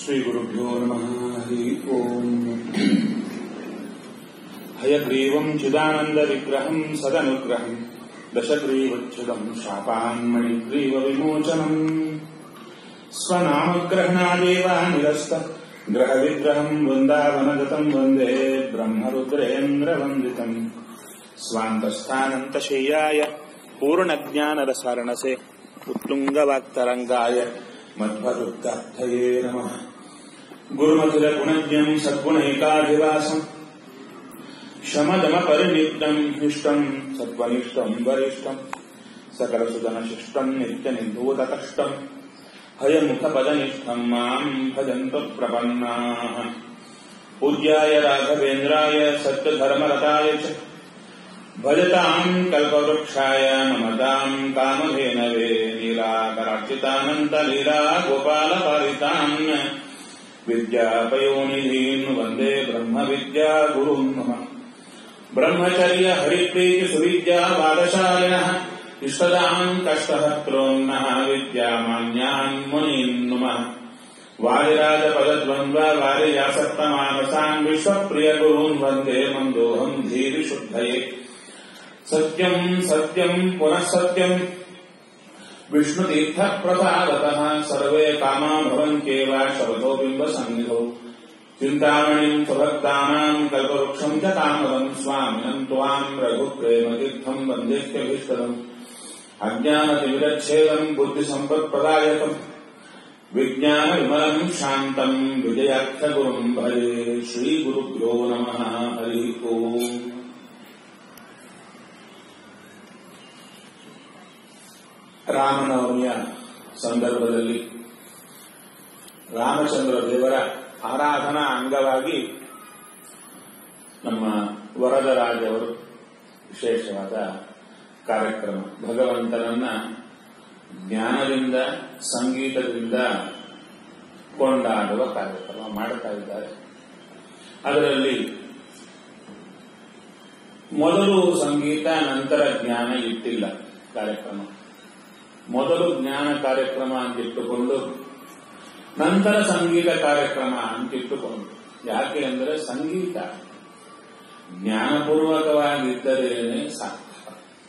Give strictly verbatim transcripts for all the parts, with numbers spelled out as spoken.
श्रीगुरुभ्यो नमः। हरि ओम्। हयग्रीवम् चिदानन्दविग्रहम् सदनुग्रहम् दशग्रीवच्छुदम् शापान्मणिग्रीवविमोचनम् स्वनामग्रहणादेव निरस्त ग्रहविग्रहम् वृन्दावनगतम् वन्दे ब्रह्मरुद्रेन्द्रवन्दितम् स्वान्तस्थानन्तशय्याय पूर्णज्ञानरसारणसे उत्तुङ्गवाक्तरङ्गाय मध्वदुक्तार्थये नमः। गुरुमधुरगुणज्ञम् सद्गुणैकाधिवासम् शमदमपरिनिष्टम् हिष्टम् सत्त्वनिष्ठम् वरिष्ठम् सकलसुदनशिष्टम् नित्यनिर्धूतकष्टम् हयमुखपदनिष्ठम् माम् भजन्तु प्रपन्नाः। पूज्याय राघवेन्द्राय सत्यधर्मरताय च भजताम् कल्पवृक्षाय नमताम् कामधेनवे नीलाकरार्चितानन्तलीला गोपालपालितान् विद्यापयोनिधीन् वन्दे ब्रह्मविद्या गुरुन् नमः। ब्रह्मचर्य हरिप्रीति सुविद्या वादशालिनः इष्टदाम् कष्टहत्रोन्नः विद्यामान्यान् मुनीन् नमः। वादिराजपदद्वन्द्व वादियासक्तमानसान् विश्वप्रियगुरून् वन्दे मन्दोऽहम् धीरिशुद्धये। सत्यम् सत्यम् पुनः सत्यम् विष्णुतीर्थप्रसादतः सर्वे कामा भवन्त्येव शपथो बिम्बसन्निधौ। चिन्तामणिम् सुभक्तानाम् कल्पवृक्षम् च कामदम् स्वामिनम् त्वाम् रघुप्रेमतीर्थम् वन्देह्यभीष्टदम्। अज्ञानतिमिरच्छेदम् बुद्धिसम्पत्प्रदायकम् विज्ञानविमलम् शान्तम् विजयाख्यगुरुम् भजे। श्रीगुरुभ्यो नमः। हरि ओम्। ರಾಮನವಮಿಯ ಸಂದರ್ಭದಲ್ಲಿ ರಾಮಚಂದ್ರ ದೇವರ ಆರಾಧನಾ ಅಂಗವಾಗಿ ನಮ್ಮ ವರದರಾಜವರು ವಿಶೇಷವಾದ ಕಾರ್ಯಕ್ರಮ ಭಗವಂತನನ್ನ ಜ್ಞಾನದಿಂದ ಸಂಗೀತದಿಂದ ಕೊಂಡಾಡುವ ಕಾರ್ಯಕ್ರಮ ಮಾಡುತ್ತಾ ಇದ್ದಾರೆ. ಅದರಲ್ಲಿ ಮೊದಲು ಸಂಗೀತ ನಂತರ ಜ್ಞಾನ ಇಟ್ಟಿಲ್ಲ ಕಾರ್ಯಕ್ರಮ. ಮೊದಲು ಜ್ಞಾನ ಕಾರ್ಯಕ್ರಮ ಅಂತಿಟ್ಟುಕೊಂಡು ನಂತರ ಸಂಗೀತ ಕಾರ್ಯಕ್ರಮ ಅಂತಿಟ್ಟುಕೊಂಡು. ಯಾಕೆ ಅಂದರೆ ಸಂಗೀತ ಜ್ಞಾನಪೂರ್ವಕವಾಗಿದ್ದರೇನೆ ಸಾರ್ಥಕ.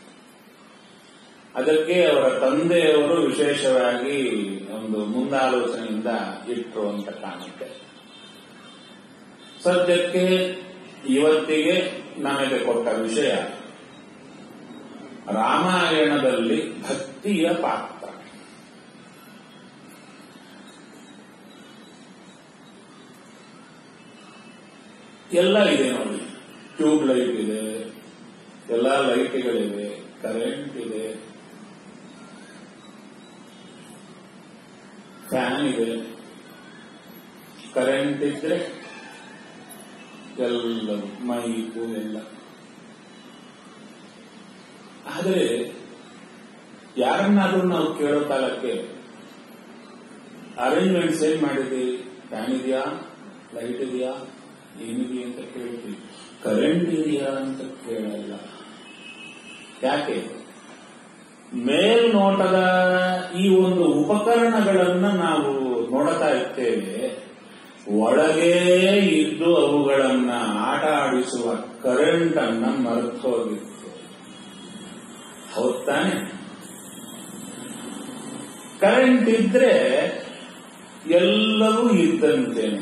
ಅದಕ್ಕೆ ಅವರ ತಂದೆಯವರು ವಿಶೇಷವಾಗಿ ಒಂದು ಮುಂದಾಲೋಚನೆಯಿಂದ ಇಟ್ಟರು ಅಂತ ಕಾಣುತ್ತೆ. ಸದ್ಯಕ್ಕೆ ಇವತ್ತಿಗೆ ನಮಗೆ ಕೊಟ್ಟ ವಿಷಯ ರಾಮಾಯಣದಲ್ಲಿ ಭಕ್ತಿಯ ಪಾತ್ರ. ಎಲ್ಲ ಇದೆ ನೋಡಿ. ಟ್ಯೂಬ್ ಲೈಟ್ ಇದೆ, ಎಲ್ಲ ಲೈಟ್ಗಳಿವೆ, ಕರೆಂಟ್ ಇದೆ, ಫ್ಯಾನ್ ಇದೆ. ಕರೆಂಟ್ ಇದ್ರೆ ಎಲ್ಲ ಮೈಕು ಎಲ್ಲ. ಆದರೆ ಯಾರನ್ನಾದ್ರೂ ನಾವು ಕೇಳೋ ಕಾಲಕ್ಕೆ ಅರೇಂಜ್ಮೆಂಟ್ಸ್ ಏನ್ ಮಾಡಿದ್ವಿ, ಫ್ಯಾನ್ ಇದೆಯಾ, ಲೈಟ್ ಇದೆಯಾ, ಏನಿದೆಯಾ ಅಂತ ಕೇಳ್ತೀವಿ. ಕರೆಂಟ್ ಇದೆಯಾ ಅಂತ ಕೇಳಲ್ಲ. ಯಾಕೆ? ಮೇಲ್ನೋಟದ ಈ ಒಂದು ಉಪಕರಣಗಳನ್ನ ನಾವು ನೋಡ್ತಾ ಇರ್ತೇವೆ, ಒಳಗೇ ಇದ್ದು ಅವುಗಳನ್ನ ಆಟ ಆಡಿಸುವ ಕರೆಂಟ್ ಅನ್ನ ಮರೆತು ಹೋಗಿತ್ತು. ಹೌದ್ ತಾನೆ? ಕರೆಂಟ್ ಇದ್ರೆ ಎಲ್ಲವೂ ಇದ್ದಂತೇನೆ.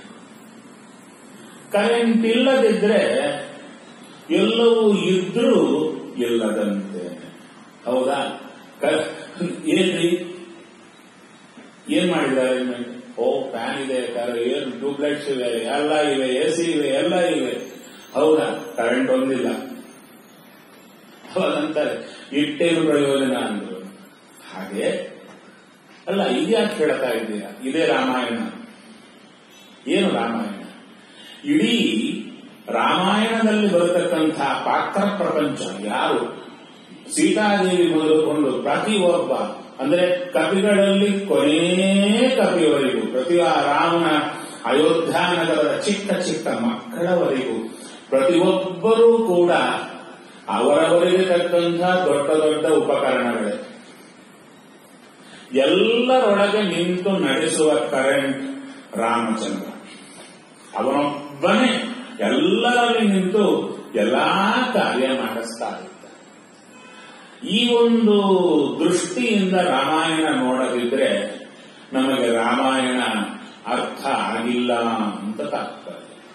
ಕರೆಂಟ್ ಇಲ್ಲದಿದ್ರೆ ಎಲ್ಲವೂ ಇದ್ರೂ ಇಲ್ಲದಂತೇನೆ. ಹೌದಾ? ಏನ್ರಿ ಏನ್ ಮಾಡಿದ್ದಾರೆ? ಓ, ಫ್ಯಾನ್ ಇದೆ, ಏನ್ ಟ್ಯೂಬ್ಲೈಟ್ಸ್ ಇವೆ, ಎಲ್ಲ ಇವೆ, ಎ ಸಿ ಇವೆ, ಎಲ್ಲ ಇವೆ. ಹೌದಾ? ಕರೆಂಟ್ ಒಂದಿಲ್ಲ. ಅವಾಗಂತಾರೆ ಇಟ್ಟೇನು ಪ್ರಯೋಜನ ಅಂದ್ರು. ಹಾಗೆ ಅಲ್ಲ, ಇದ್ಯಾಕೆ ಹೇಳ್ತಾ ಇದ್ದೀರಾ? ಇದೇ ರಾಮಾಯಣ. ಏನು ರಾಮಾಯಣ? ಇಡೀ ರಾಮಾಯಣದಲ್ಲಿ ಬರತಕ್ಕಂತಹ ಪಾತ್ರ ಪ್ರಪಂಚ ಯಾರು? ಸೀತಾದೇವಿ ಮೊದಲುಕೊಂಡು ಪ್ರತಿಯೊಬ್ಬ, ಅಂದ್ರೆ ಕಪಿಗಳಲ್ಲಿ ಕೊನೇ ಕಪಿಯವರೆಗೂ, ಪ್ರತಿ ರಾಮನ ಅಯೋಧ್ಯ ನಗರದ ಚಿಕ್ಕ ಚಿಕ್ಕ ಮಕ್ಕಳವರೆಗೂ ಪ್ರತಿಯೊಬ್ಬರೂ ಕೂಡ ಅವರವರಿಗೆ ತಕ್ಕಂಥ ದೊಡ್ಡ ದೊಡ್ಡ ಉಪಕರಣಗಳೇ. ಎಲ್ಲರೊಳಗೆ ನಿಂತು ನಡೆಸುವ ಕರೆಂಟ್ ರಾಮಚಂದ್ರ. ಅವನೊಬ್ಬನೇ ಎಲ್ಲರಲ್ಲಿ ನಿಂತು ಎಲ್ಲಾ ಕಾರ್ಯ ಮಾಡಿಸ್ತಾ ಇದ್ದ. ಈ ಒಂದು ದೃಷ್ಟಿಯಿಂದ ರಾಮಾಯಣ ನೋಡದಿದ್ರೆ ನಮಗೆ ರಾಮಾಯಣ ಅರ್ಥ ಆಗಿಲ್ಲ ಅಂತ ತಾತ್ಪರ್ಯ.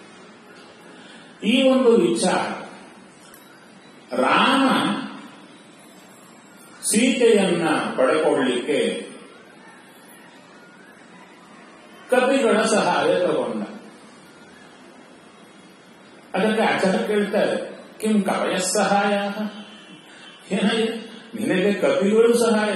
ಈ ಒಂದು ವಿಚಾರ, ರಾಮ ಸೀತೆಯನ್ನ ಪಡ್ಕೊಳ್ಳಿಕ್ಕೆ ಕಪಿಗಳ ಸಹಾಯ ತಗೊಂಡ. ಅದಕ್ಕೆ ಆಚಾರ್ಯ ಕೇಳ್ತಾರೆ, ಕಿಂ ಕವಯ ಸಹಾಯ, ಏನಾಗಿದೆ ನಿನಗೆ ಕಪಿಗಳು ಸಹಾಯ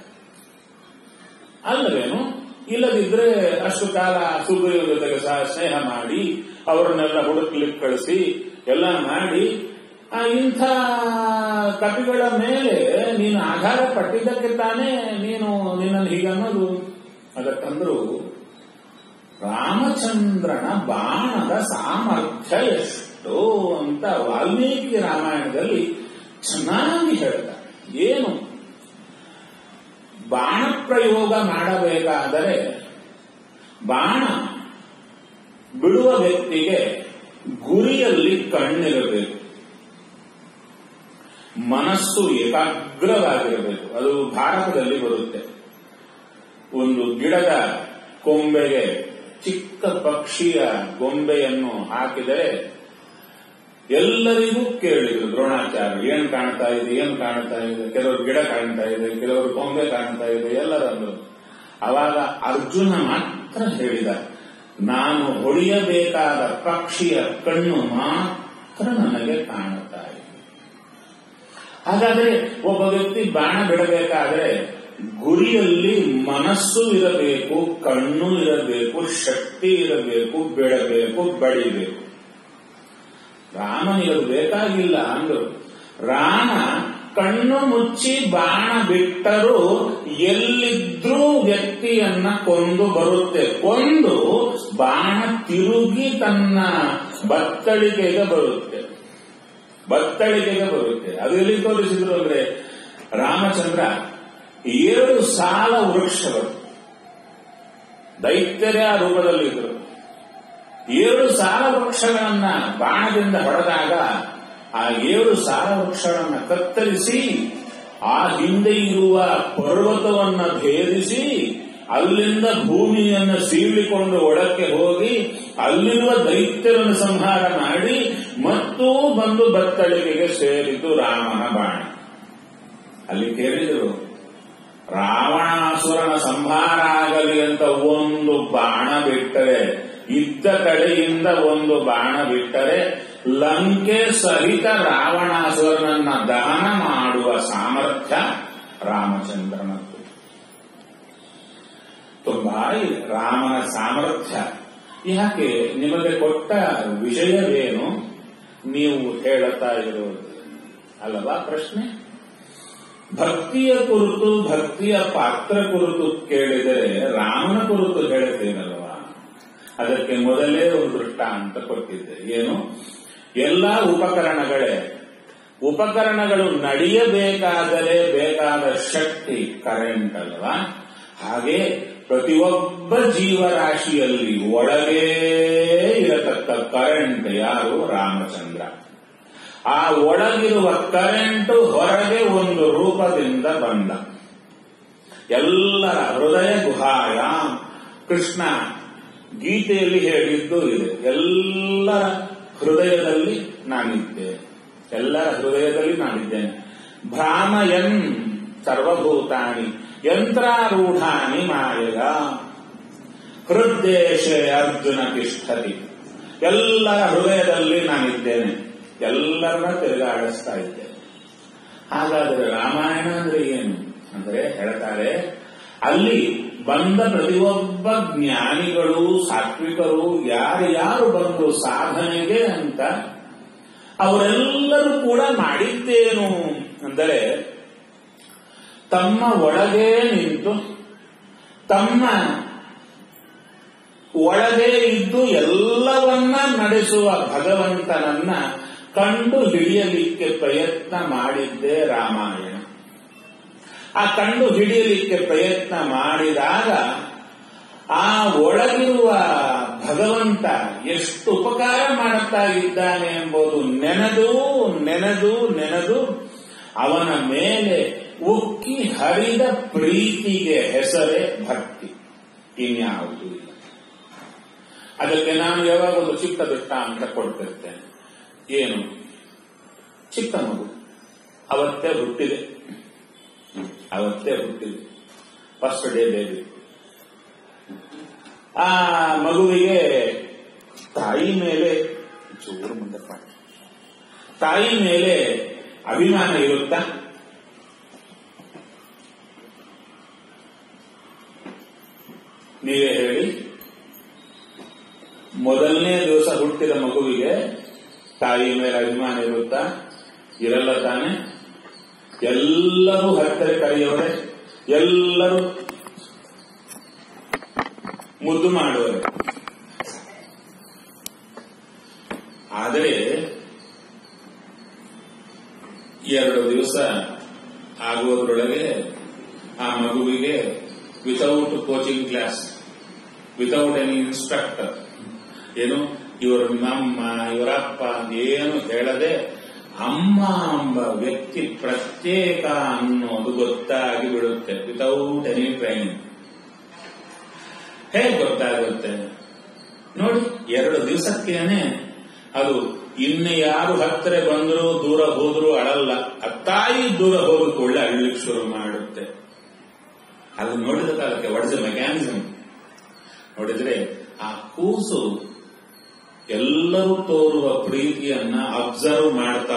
ಅಲ್ಲವೇನು? ಇಲ್ಲದಿದ್ರೆ ಅಷ್ಟು ಕಾಲ ಸುಗ್ರೀವ ಜೊತೆಗೆ ಸಹ ಸ್ನೇಹ ಮಾಡಿ ಅವರನ್ನೆಲ್ಲ ಹುಡುಕ್ಲಿಕ್ಕೆ ಕಳಿಸಿ ಎಲ್ಲ ಮಾಡಿ ಇಂಥ ಕಪಿಗಳ ಮೇಲೆ ನೀನು ಆಧಾರ ಪಟ್ಟಿದ್ದಕ್ಕೆ ತಾನೇ ನೀನು ನಿನ್ನನ್ನು ಹೀಗೆ ಅನ್ನೋದು. ಅದಕ್ಕಂದ್ರು ರಾಮಚಂದ್ರನ ಬಾಣದ ಸಾಮರ್ಥ್ಯ ಎಷ್ಟು ಅಂತ ವಾಲ್ಮೀಕಿ ರಾಮಾಯಣದಲ್ಲಿ ಚೆನ್ನಾಗಿ ಹೇಳ್ತಾರೆ. ಏನು ಬಾಣ ಪ್ರಯೋಗ ಮಾಡಬೇಕಾದರೆ ಬಾಣ ಬಿಡುವ ವ್ಯಕ್ತಿಗೆ ಗುರಿಯಲ್ಲಿ ಕಣ್ಣಿರಬೇಕು, ಮನಸ್ಸು ಏಕಾಗ್ರವಾಗಿರಬೇಕು. ಅದು ಭಾರತದಲ್ಲಿ ಬರುತ್ತೆ. ಒಂದು ಗಿಡದ ಕೊಂಬೆಗೆ ಚಿಕ್ಕ ಪಕ್ಷಿಯ ಗೊಂಬೆಯನ್ನು ಹಾಕಿದರೆ ಎಲ್ಲರಿಗೂ ಕೇಳಿದ್ರು ದ್ರೋಣಾಚಾರ್ಯ, ಏನ್ ಕಾಣ್ತಾ ಇದೆ ಏನ್ ಕಾಣ್ತಾ ಇದೆ, ಕೆಲವರು ಗಿಡ ಕಾಣ್ತಾ ಇದೆ, ಕೆಲವರು ಕೊಂಬೆ ಕಾಣ್ತಾ ಇದೆ, ಎಲ್ಲರಂದ್ರು. ಅವಾಗ ಅರ್ಜುನ ಮಾತ್ರ ಹೇಳಿದ, ನಾನು ಹೊಡೆಯಬೇಕಾದ ಪಕ್ಷಿಯ ಕಣ್ಣು ಮಾತ್ರ ನನಗೆ ಕಾಣುತ್ತಾ ಇದೆ. ಹಾಗಾದ್ರೆ ಒಬ್ಬ ವ್ಯಕ್ತಿ ಬಾಣ ಬಿಡಬೇಕಾದ್ರೆ ಗುರಿಯಲ್ಲಿ ಮನಸ್ಸು ಇರಬೇಕು, ಕಣ್ಣು ಇರಬೇಕು, ಶಕ್ತಿ ಇರಬೇಕು, ಬಿಡಬೇಕು, ಬಡಿಬೇಕು. ರಾಮನಿಗದು ಬೇಕಾಗಿಲ್ಲ ಅಂದ್ರು. ರಾಮ ಕಣ್ಣು ಮುಚ್ಚಿ ಬಾಣ ಬಿಟ್ಟರೂ ಎಲ್ಲಿದ್ರೂ ವ್ಯಕ್ತಿಯನ್ನ ಕೊಂದು ಬರುತ್ತೆ. ಕೊಂದು ಬಾಣ ತಿರುಗಿ ತನ್ನ ಬತ್ತಳಿಕೆಗೆ ಬರುತ್ತೆ, ಬತ್ತಳಿಕೆಗೆ ಬರುತ್ತೆ. ಅದು ಎಲ್ಲಿ ತೋರಿಸಿದ್ರು ಅಂದ್ರೆ ರಾಮಚಂದ್ರ ಏಳು ಸಾಲ ವೃಕ್ಷಗಳು ದೈತ್ಯರ ರೂಪದಲ್ಲಿದ್ದರು. ಏಳು ಸಾಲ ವೃಕ್ಷಗಳನ್ನ ಬಾಣದಿಂದ ಹೊಡೆದಾಗ ಆ ಏಳು ಸಾಲ ವೃಕ್ಷಗಳನ್ನ ಕತ್ತರಿಸಿ ಆ ಹಿಂದೆ ಇರುವ ಪರ್ವತವನ್ನ ಭೇದಿಸಿ ಅಲ್ಲಿಂದ ಭೂಮಿಯನ್ನು ಸೀಳಿಕೊಂಡು ಒಳಕ್ಕೆ ಹೋಗಿ ಅಲ್ಲಿರುವ ದೈತ್ಯರನ್ನು ಸಂಹಾರ ಮಾಡಿ ಮತ್ತೂ ಬಂದು ಬತ್ತಳಿಕೆಗೆ ಸೇರಿತು ರಾಮನ ಬಾಣ. ಅಲ್ಲಿ ಕೇಳಿದರು, ರಾವಣಾಸುರನ ಸಂಹಾರ ಆಗಲಿ ಅಂತ ಒಂದು ಬಾಣ ಬಿಟ್ಟರೆ, ಇದ್ದ ಕಡೆಯಿಂದ ಒಂದು ಬಾಣ ಬಿಟ್ಟರೆ ಲಂಕೆ ಸಹಿತ ರಾವಣಾಸುರನನ್ನ ದಹನ ಮಾಡುವ ಸಾಮರ್ಥ್ಯ ರಾಮಚಂದ್ರನದ್ದು. ತುಂಬಾ ಇದೆ ರಾಮನ ಸಾಮರ್ಥ್ಯ. ಯಾಕೆ ನಿಮಗೆ ಕೊಟ್ಟ ವಿಷಯವೇನು ನೀವು ಹೇಳುತ್ತಾ ಇರೋದು ಅಲ್ಲವಾ ಪ್ರಶ್ನೆ? ಭಕ್ತಿಯ ಕುರಿತು, ಭಕ್ತಿಯ ಪಾತ್ರ ಕುರಿತು ಕೇಳಿದರೆ ರಾಮನ ಕುರಿತು ಹೇಳುತ್ತೇನಲ್ವಾ? ಅದಕ್ಕೆ ಮೊದಲೇ ಒಂದು ದೃಷ್ಟಾಂತ ಕೊಟ್ಟಿದ್ದೆ. ಏನು? ಎಲ್ಲ ಉಪಕರಣಗಳೇ, ಉಪಕರಣಗಳು ನಡೆಯಬೇಕಾದರೆ ಬೇಕಾದ ಶಕ್ತಿ ಕರೆಂಟ್ ಅಲ್ವಾ? ಹಾಗೆ ಪ್ರತಿಯೊಬ್ಬ ಜೀವರಾಶಿಯಲ್ಲಿ ಒಳಗೇ ಇರತಕ್ಕ ಕರೆಂಟ್ ಯಾರು? ರಾಮಚಂದ್ರ. ಆ ಒಳಗಿರುವ ಕರೆಂಟು ಹೊರಗೆ ಒಂದು ರೂಪದಿಂದ ಬಂದ. ಎಲ್ಲರ ಹೃದಯ ಗುಹಾಯ ಕೃಷ್ಣ ಗೀತೆಯಲ್ಲಿ ಹೇಳಿದ್ದು ಇದೆ. ಎಲ್ಲರ ಹೃದಯದಲ್ಲಿ ನಾನಿದ್ದೇನೆ, ಎಲ್ಲರ ಹೃದಯದಲ್ಲಿ ನಾನಿದ್ದೇನೆ. ಭ್ರಾಮಯನ್ ಸರ್ವಭೂತಾನಿ ಯಂತ್ರಾರೂಢಾನಿ ಮಾಯಗ ಹೃದ್ದೇಶೆ ಅರ್ಜುನ ತಿಷ್ಠತಿ. ಎಲ್ಲರ ಹೃದಯದಲ್ಲಿ ನಾನಿದ್ದೇನೆ, ಎಲ್ಲರನ್ನ ತಿರುಗಾಡಿಸ್ತಾ ಇದ್ದೇನೆ. ಹಾಗಾದರೆ ರಾಮಾಯಣ ಅಂದ್ರೆ ಏನು ಅಂದ್ರೆ ಹೇಳ್ತಾರೆ, ಅಲ್ಲಿ ಬಂದ ಪ್ರತಿಯೊಬ್ಬ ಜ್ಞಾನಿಗಳು, ಸಾತ್ವಿಕರು, ಯಾರ್ಯಾರು ಬಂದು ಸಾಧನೆಗೆ ಅಂತ ಅವರೆಲ್ಲರೂ ಕೂಡ ಮಾಡಿದ್ದೇನು ಅಂದರೆ ತಮ್ಮ ಒಳಗೆ ನಿಂತು ತಮ್ಮ ಒಳಗೆ ಇದ್ದು ಎಲ್ಲವನ್ನ ನಡೆಸುವ ಭಗವಂತನನ್ನ ಕಂಡು ಹಿಡಿಯಲಿಕ್ಕೆ ಪ್ರಯತ್ನ ಮಾಡಿದ್ದೇ ರಾಮಾಯಣ. ಆ ಕಂಡು ಹಿಡಿಯಲಿಕ್ಕೆ ಪ್ರಯತ್ನ ಮಾಡಿದಾಗ ಆ ಒಳಗಿರುವ ಭಗವಂತ ಎಷ್ಟು ಉಪಕಾರ ಮಾಡುತ್ತಾ ಇದ್ದಾನೆ ಎಂಬುದು ನೆನೆದು ನೆನೆದು ನೆನೆದು ಅವನ ಮೇಲೆ ಉಕ್ಕಿ ಹರಿದ ಪ್ರೀತಿಗೆ ಹೆಸರೇ ಭಕ್ತಿ, ಇನ್ಯಾವುದೂ ಇಲ್ಲ. ಅದಕ್ಕೆ ನಾನು ಯಾವಾಗ ಒಂದು ಚಿಕ್ಕ ದೃಷ್ಟಾಂತ ಕೊಡ್ತಿರ್ತೇನೆ. ಏನು? ಚಿಕ್ಕ ಮಗು ಅವತ್ತೇ ಹುಟ್ಟಿದೆ, ಅವತ್ತೇ ಹುಟ್ಟಿದೆ, ಫಸ್ಟ್ ಡೇ ಬೇಬಿ. ಆ ಮಗುವಿಗೆ ತಾಯಿ ಮೇಲೆ ಚೂರು ಮುಂದೆ ತಾಯಿ ಮೇಲೆ ಅಭಿಮಾನ ಇರುತ್ತಾ? ನೀವೇ ಹೇಳಿ. ಮೊದಲನೇ ದಿವಸ ಹುಟ್ಟಿದ ಮಗುವಿಗೆ ತಾಯಿ ಮೇಲೆ ಅಭಿಮಾನ ಇರುತ್ತಾ? ಇರಲ್ಲ ತಾನೆ. ಎಲ್ಲರೂ ಹತ್ತಿರ ಕರೆಯವರೇ, ಎಲ್ಲರೂ ಮುದ್ದು ಮಾಡುವರೆ. ಆದರೆ ಎರಡು ದಿವಸ ಆಗುವುದರೊಳಗೆ ಆ ಮಗುವಿಗೆ without coaching class, without any instructor, ಏನು ಇವರು ನಮ್ಮ ಇವರಪ್ಪ ಏನು ಹೇಳದೆ ಅಮ್ಮ ಎಂಬ ವ್ಯಕ್ತಿ ಪ್ರತ್ಯೇಕ ಅನ್ನೋದು ಗೊತ್ತಾಗಿ ಬಿಡುತ್ತೆ. ವಿತೌಟ್ ಎನಿ ಟ್ರೈನಿಂಗ್ ಹೇಗೆ ಗೊತ್ತಾಗುತ್ತೆ ನೋಡಿ. ಎರಡು ದಿವಸಕ್ಕೇನೆ ಅದು ಇನ್ನು ಯಾರು ಹತ್ತಿರ ಬಂದರೂ ದೂರ ಹೋದರೂ ಅಳಲ್ಲ. ಆ ತಾಯಿ ದೂರ ಹೋದ ಕೂಡಲೇ ಅಳ್ಲಿಕ್ಕೆ ಶುರು ಮಾಡುತ್ತೆ. ಅದು ನೋಡಿದ ಕಾಲಕ್ಕೆ ವಾಟ್ ಇಸ್ ದ ಮೆಕ್ಯಾನಿಸಮ್ ನೋಡಿದ್ರೆ ಆ ಕೂಸು ಎಲ್ಲರೂ ತೋರುವ ಪ್ರೀತಿಯನ್ನ ಅಬ್ಸರ್ವ್ ಮಾಡ್ತಾ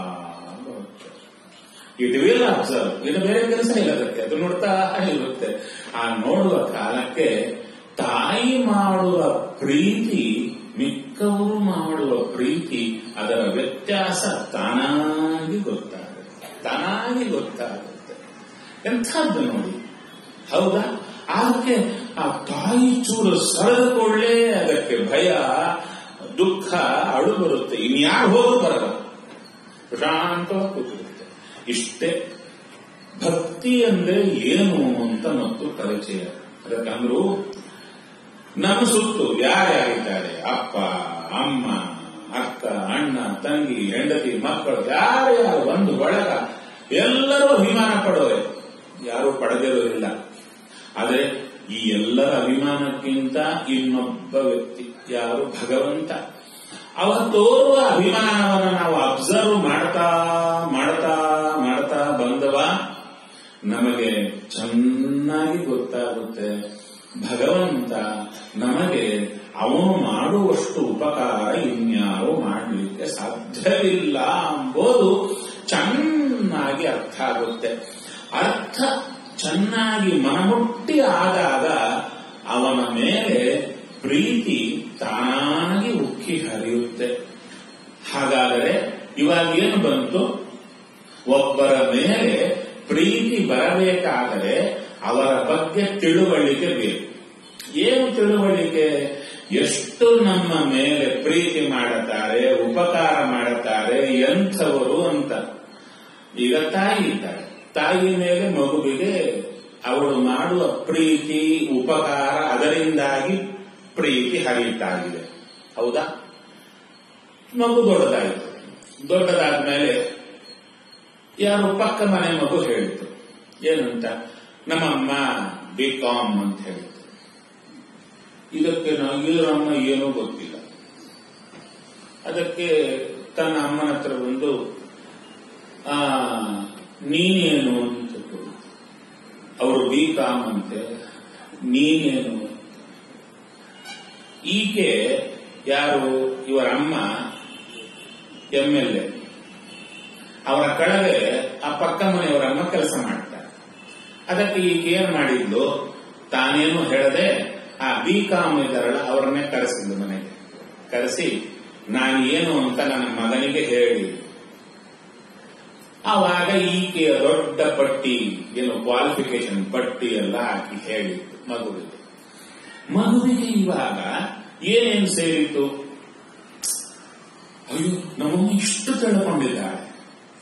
ಇಟ್ ವಿಲ್ ಅಬ್ಸರ್ವ್. ಇದು ಬೇರೆ ಕೆಲಸ ಇಲ್ಲ ಅದಕ್ಕೆ, ಅದು ನೋಡ್ತಾ ಇರುತ್ತೆ. ಆ ನೋಡುವ ಕಾಲಕ್ಕೆ ತಾಯಿ ಮಾಡುವ ಪ್ರೀತಿ ಮಿಕ್ಕವರು ಮಾಡುವ ಪ್ರೀತಿ ಅದರ ವ್ಯತ್ಯಾಸ ತಾನಾಗಿ ಗೊತ್ತಾಗುತ್ತೆ, ತಾನಾಗಿ ಗೊತ್ತಾಗುತ್ತೆ. ಎಂಥದ್ದು ನೋಡಿ, ಹೌದಾ? ಅದಕ್ಕೆ ಆ ತಾಯಿ ಚೂರು ಸರಿದುಕೊಳ್ಳೆ ಅದಕ್ಕೆ ಭಯ, ದುಃಖ, ಅಳು ಬರುತ್ತೆ. ಇನ್ಯಾರು ಹೋದ್ರು ಬರಲ್ಲ, ಪ್ರಶಾಂತವಾಗಿ ಕೂತಿರುತ್ತೆ. ಇಷ್ಟೇ ಭಕ್ತಿ ಅಂದ್ರೆ ಏನು ಅಂತ ಮತ್ತು ಪರಿಚಯ. ಅದಕ್ಕಂದ್ರು ನಮ್ಮ ಸುತ್ತು ಯಾರ್ಯಾರಿದ್ದಾರೆ, ಅಪ್ಪ, ಅಮ್ಮ, ಅಕ್ಕ, ಅಣ್ಣ, ತಂಗಿ, ಹೆಂಡತಿ, ಮಕ್ಕಳು, ಯಾರ್ಯಾರು ಒಂದು ಬಳಗ ಎಲ್ಲರೂ ಅಭಿಮಾನ ಪಡೋರೆ, ಯಾರು ಪಡೆದಿರೋದಿಲ್ಲ. ಆದರೆ ಈ ಎಲ್ಲರ ಅಭಿಮಾನಕ್ಕಿಂತ ಇನ್ನೊಬ್ಬ ವ್ಯಕ್ತಿ ಯಾರು? ಭಗವಂತ. ಅವ ತೋರುವ ಅಭಿಮಾನವನ್ನು ನಾವು ಅಬ್ಸರ್ವ್ ಮಾಡ್ತಾ ಮಾಡ್ತಾ ಮಾಡ್ತಾ ಬಂದವ ನಮಗೆ ಚೆನ್ನಾಗಿ ಗೊತ್ತಾಗುತ್ತೆ. ಭಗವಂತ ನಮಗೆ ಅವನು ಮಾಡುವಷ್ಟು ಉಪಕಾರ ಇನ್ಯಾರು ಮಾಡಲಿಕ್ಕೆ ಸಾಧ್ಯವಿಲ್ಲ ಎಂಬುದು ಚೆನ್ನಾಗಿ ಅರ್ಥ ಆಗುತ್ತೆ. ಅರ್ಥ ಚೆನ್ನಾಗಿ ಮನಮುಟ್ಟಿ ಆದಾಗ ಅವನ ಮೇಲೆ ಪ್ರೀತಿ ತಾನಾಗಿ ಉಕ್ಕಿ ಹರಿಯುತ್ತೆ. ಹಾಗಾದರೆ ಇವಾಗೇನು ಬಂತು? ಒಬ್ಬರ ಮೇಲೆ ಪ್ರೀತಿ ಬರಬೇಕಾದರೆ ಅವರ ಬಗ್ಗೆ ತಿಳುವಳಿಕೆ ಬೇಕು. ಏನು ತಿಳುವಳಿಕೆ? ಎಷ್ಟು ನಮ್ಮ ಮೇಲೆ ಪ್ರೀತಿ ಮಾಡುತ್ತಾರೆ, ಉಪಕಾರ ಮಾಡುತ್ತಾರೆ, ಎಂಥವರು ಅಂತ. ಈಗ ತಾಯಿ ಇದ್ದಾರೆ, ತಾಯಿ ಮೇಲೆ ಮಗುವಿಗೆ ಅವಳು ಮಾಡುವ ಪ್ರೀತಿ, ಉಪಕಾರ, ಅದರಿಂದಾಗಿ ಪ್ರೀತಿ ಹರಿಯುತ್ತಾಗಿದೆ. ಹೌದಾ? ಮಗು ದೊಡ್ಡದಾಯಿತು. ದೊಡ್ಡದಾದ್ಮೇಲೆ ಯಾರು ಪಕ್ಕ ಮನೆ ಮಗು ಹೇಳಿತು, ಏನಂತ? ನಮ್ಮಮ್ಮ ಬಿ ಕಾಮ್ ಅಂತ ಹೇಳಿತು. ಇದಕ್ಕೆ ಇದರಮ್ಮ ಏನೂ ಗೊತ್ತಿಲ್ಲ. ಅದಕ್ಕೆ ತನ್ನ ಅಮ್ಮನ ಹತ್ರ ಬಂದು ಆ ನೀನೇನು ಅಂತ ಕೇಳಿತು. ಅವರು ಬಿ ಕಾಮ್ ಅಂತೆ, ನೀನೇನು? ಈಕೆ ಯಾರು? ಇವರ ಅಮ್ಮ ಎಂ ಎಲ್ ಎ. ಅವರ ಕೆಳಗೆ ಆ ಪಕ್ಕ ಮನೆಯವರ ಅಮ್ಮ ಕೆಲಸ ಮಾಡ್ತಾರೆ. ಅದಕ್ಕೆ ಈಕೆ ಏನ್ ಮಾಡಿದ್ಲು? ತಾನೇನು ಹೇಳದೆ ಆ ಬಿ ಕಾಮ್ ಇದ್ದಾರಲ್ಲ ಅವರನ್ನೇ ಕರೆಸಿದ್ಲು ಮನೆಗೆ. ಕರೆಸಿ ನಾನು ಏನು ಅಂತ ನನ್ನ ಮಗನಿಗೆ ಹೇಳಿ, ಆವಾಗ ಈಕೆಯ ದೊಡ್ಡ ಪಟ್ಟಿ, ಏನು ಕ್ವಾಲಿಫಿಕೇಶನ್ ಪಟ್ಟಿ ಎಲ್ಲ ಹಾಕಿ ಹೇಳಿತ್ತು ಮಗುವಿಗೆ. ಮಗುವಿಗೆ ಇವಾಗ ಏನೇನು ಸೇರಿತು? ಅಯ್ಯೋ, ನಮ್ಮಮ್ಮ ಇಷ್ಟು ತಿಳ್ಕೊಂಡಿದ್ದಾಳೆ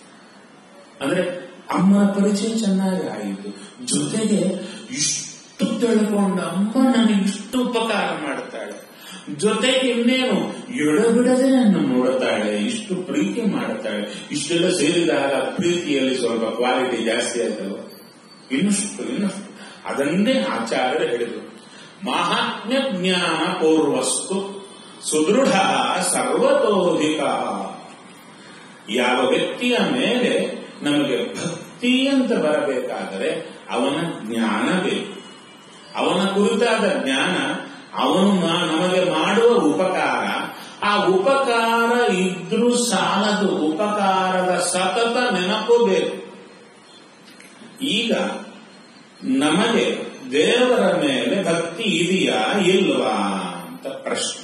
ಅಂದ್ರೆ ಅಮ್ಮನ ಪರಿಚಯ ಚೆನ್ನಾಗಿ ಆಯಿತು. ಜೊತೆಗೆ ಇಷ್ಟು ತಿಳ್ಕೊಂಡ ಅಮ್ಮ ನನಗೆ ಇಷ್ಟು ಉಪಕಾರ ಮಾಡ್ತಾಳೆ, ಜೊತೆಗೆ ಇನ್ನೇನು ಎಡಬಿಡದೆ ನನ್ನ ನೋಡುತ್ತಾಳೆ, ಇಷ್ಟು ಪ್ರೀತಿ ಮಾಡುತ್ತಾಳೆ. ಇಷ್ಟೆಲ್ಲ ಸೇರಿದಾಗ ಪ್ರೀತಿಯಲ್ಲಿ ಸ್ವಲ್ಪ ಕ್ವಾಲಿಟಿ ಜಾಸ್ತಿ ಆಯ್ತಲ್ವ, ಇನ್ನಷ್ಟು ಇನ್ನಷ್ಟು ಅದನ್ನೇ ಆಚಾರ್ಯರು ಹೇಳಿದರು. ಮಹಾತ್ಮ್ಯ ಜ್ಞಾನ ಪೂರ್ವಸ್ತು ಸುದೃಢ ಸರ್ವತೋಧಿಕ. ಯಾವ ವ್ಯಕ್ತಿಯ ಮೇಲೆ ನಮಗೆ ಭಕ್ತಿ ಅಂತ ಬರಬೇಕಾದರೆ ಅವನ ಜ್ಞಾನ ಬೇಕು. ಅವನ ಕುರಿತಾದ ಜ್ಞಾನ, ಅವನು ನಮಗೆ ಮಾಡುವ ಉಪಕಾರ, ಆ ಉಪಕಾರ ಇದ್ರೂ ಸಾಲದು, ಉಪಕಾರದ ಸತತ ನೆನಪು ಬೇಕು. ಈಗ ನಮಗೆ ದೇವರ ಮೇಲೆ ಭಕ್ತಿ ಇದೆಯಾ ಇಲ್ವಾ ಅಂತ ಪ್ರಶ್ನೆ.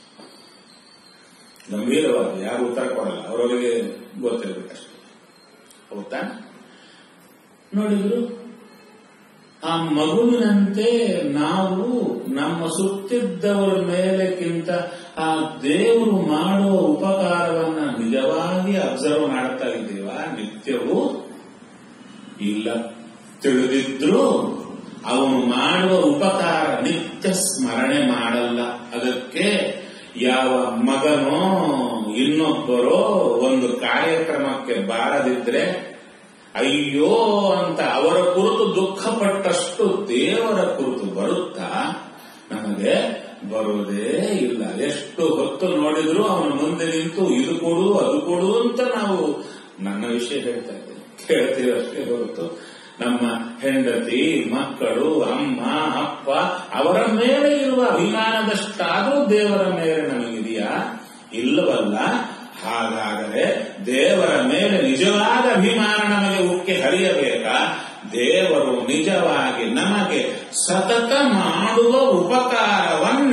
ಗಂಭೀರವಾದ ಯಾರು ಉತ್ತರ ಕೊಡಲ್ಲ, ಅವರವರಿಗೆ ಗೊತ್ತಿರಬೇಕಷ್ಟೆ. ಹೌದಾ? ನೋಡಿದ್ರು ಆ ಮಗುವಿನಂತೆ ನಾವು ನಮ್ಮ ಸುತ್ತಿದ್ದವರ ಮೇಲೆಕ್ಕಿಂತ ಆ ದೇವರು ಮಾಡುವ ಉಪಕಾರವನ್ನ ನಿಜವಾಗಿ ಅಬ್ಸರ್ವ್ ಮಾಡ್ತಾ ಇದ್ದೀವಾ ನಿತ್ಯವೂ? ಇಲ್ಲ. ತಿಳಿದಿದ್ರು ಅವನು ಮಾಡುವ ಉಪಕಾರ ನಿತ್ಯ ಸ್ಮರಣೆ ಮಾಡಲ್ಲ. ಅದಕ್ಕೆ ಯಾವ ಮಗನೋ ಇನ್ನೊಬ್ಬರೋ ಒಂದು ಕಾರ್ಯಕ್ರಮಕ್ಕೆ ಬಾರದಿದ್ರೆ ಅಯ್ಯೋ ಅಂತ ಅವರ ಕುರಿತು ದುಃಖಪಟ್ಟಷ್ಟು ದೇವರ ಕುರಿತು ಬರುತ್ತಾ ನಮಗೆ ಬರುವುದೇ ಇಲ್ಲ. ಎಷ್ಟು ಹೊತ್ತು ನೋಡಿದ್ರು ಅವನ ಮುಂದೆ ನಿಂತು ಇದು ಕೊಡು ಅದು ಕೊಡು ಅಂತ ನಾವು ನನ್ನ ವಿಷಯ ಹೇಳ್ತಾ ಇದ್ದೇವೆ, ಕೇಳ್ತೀವಿ ಅಷ್ಟೇ ಹೊರತು ನಮ್ಮ ಹೆಂಡತಿ, ಮಕ್ಕಳು, ಅಮ್ಮ, ಅಪ್ಪ ಅವರ ಮೇಲೆ ಇರುವ ಅಭಿಮಾನದಷ್ಟಾದರೂ ದೇವರ ಮೇಲೆ ನಮಗಿದೆಯಾ? ಇಲ್ಲವಲ್ಲ. ಹಾಗಾದರೆ ದೇವರ ಮೇಲೆ ನಿಜವಾದ ಅಭಿಮಾನ ನಮಗೆ ಉಕ್ಕಿ ಹರಿಯಬೇಕಾ? ದೇವರು ನಿಜವಾಗಿ ನಮಗೆ ಸತತ ಮಾಡುವ ಉಪಕಾರವನ್ನ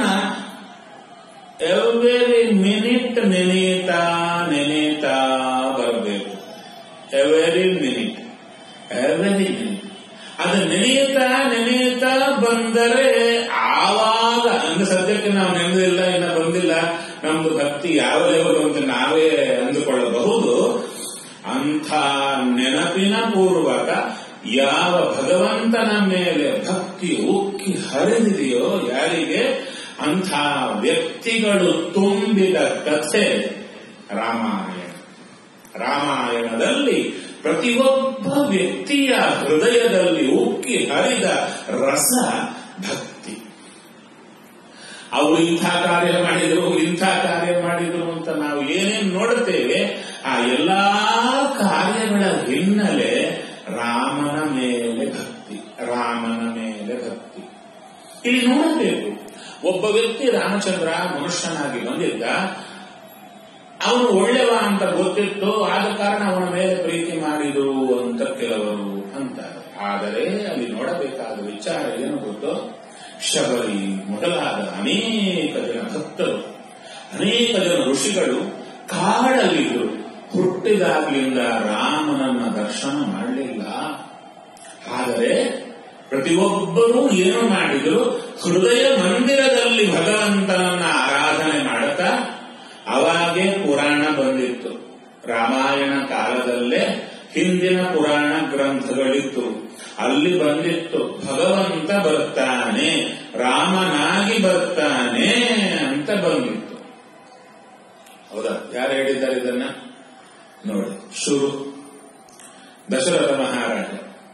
ಎವ್ರಿ ಮಿನಿಟ್ ನೆನೆಯುತ್ತಾ ನೆನೆಯುತ್ತಾ ಬರಬೇಕು. ಎವ್ರಿ ಮಿನಿಟ್ ಎವ್ರಿ ಮಿನಿಟ್ ಅದು ನೆನೆಯುತ್ತಾ ನೆನೆಯುತ್ತಾ ಬಂದರೆ ಆವಾಗ ಅಂದ್ರೆ ಸದ್ಯಕ್ಕೆ ನಾವು ನೆನೆದಿಲ್ಲ, ಇನ್ನ ಬಂದಿಲ್ಲ, ನಮ್ದು ಭಕ್ತಿ ಯಾವ ಲೆವೆಲ್ ಅಂತ ನಾವೇ ಅಂದುಕೊಳ್ಳಬಹುದು. ಅಂಥ ನೆನಪಿನ ಪೂರ್ವಕ ಯಾವ ಭಗವಂತನ ಮೇಲೆ ಭಕ್ತಿ ಉಕ್ಕಿ ಹರಿದಿದೆಯೋ ಯಾರಿಗೆ, ಅಂಥ ವ್ಯಕ್ತಿಗಳು ತುಂಬಿದ ಕಥೆ ರಾಮಾಯಣ. ರಾಮಾಯಣದಲ್ಲಿ ಪ್ರತಿಯೊಬ್ಬ ವ್ಯಕ್ತಿಯ ಹೃದಯದಲ್ಲಿ ಉಕ್ಕಿ ಹರಿದ ರಸ ಭಕ್ತಿ. ಅವರು ಇಂಥ ಕಾರ್ಯ ಮಾಡಿದರು, ಇಂಥ ಕಾರ್ಯ ಮಾಡಿದರು ಅಂತ ನಾವು ಏನೇನು ನೋಡುತ್ತೇವೆ, ಆ ಎಲ್ಲಾ ಕಾರ್ಯಗಳ ಹಿನ್ನೆಲೆ ರಾಮನ ಮೇಲೆ ಭಕ್ತಿ, ರಾಮನ ಮೇಲೆ ಭಕ್ತಿ. ಇಲ್ಲಿ ನೋಡಬೇಕು, ಒಬ್ಬ ವ್ಯಕ್ತಿ ರಾಮಚಂದ್ರ ಮನುಷ್ಯನಾಗಿ ಬಂದಿದ್ದ, ಅವನು ಒಳ್ಳೆವ ಅಂತ ಗೊತ್ತಿತ್ತು, ಆದ ಕಾರಣ ಅವನ ಮೇಲೆ ಪ್ರೀತಿ ಮಾಡಿದರು ಅಂತ ಕೆಲವರು ಅಂತಾರೆ. ಆದರೆ ಅಲ್ಲಿ ನೋಡಬೇಕಾದ ವಿಚಾರ ಏನು ಗೊತ್ತೋ, ಶಬರಿ ಮೊದಲಾದ ಅನೇಕ ಜನ ಭಕ್ತರು, ಅನೇಕ ಜನ ಋಷಿಗಳು ಕಾಡಲ್ಲಿದ್ದರು. ಹುಟ್ಟಿದಾಗ್ಲಿಂದ ರಾಮನನ್ನ ದರ್ಶನ ಮಾಡಲಿಲ್ಲ. ಆದರೆ ಪ್ರತಿಯೊಬ್ಬರೂ ಏನು ಮಾಡಿದರು, ಹೃದಯ ಮಂದಿರದಲ್ಲಿ ಭಗವಂತನನ್ನ ಆರಾಧನೆ ಮಾಡುತ್ತಾ ಅವಾಗೇ ಪುರಾಣ ಬಂದಿತ್ತು. ರಾಮಾಯಣ ಕಾಲದಲ್ಲೇ ಹಿಂದಿನ ಪುರಾಣ ಗ್ರಂಥಗಳಿತ್ತು. ಅಲ್ಲಿ ಬಂದಿತ್ತು ಭಗವಂತ ಬರ್ತಾನೆ, ರಾಮನಾಗಿ ಬರ್ತಾನೆ ಅಂತ ಬಂದಿತ್ತು. ಹೌದಾ? ಯಾರು ಹೇಳಿದ್ದಾರೆ ಇದನ್ನ? ನೋಡಿ, ಶುರು ದಶರಥ ಮಹಾರಾಜ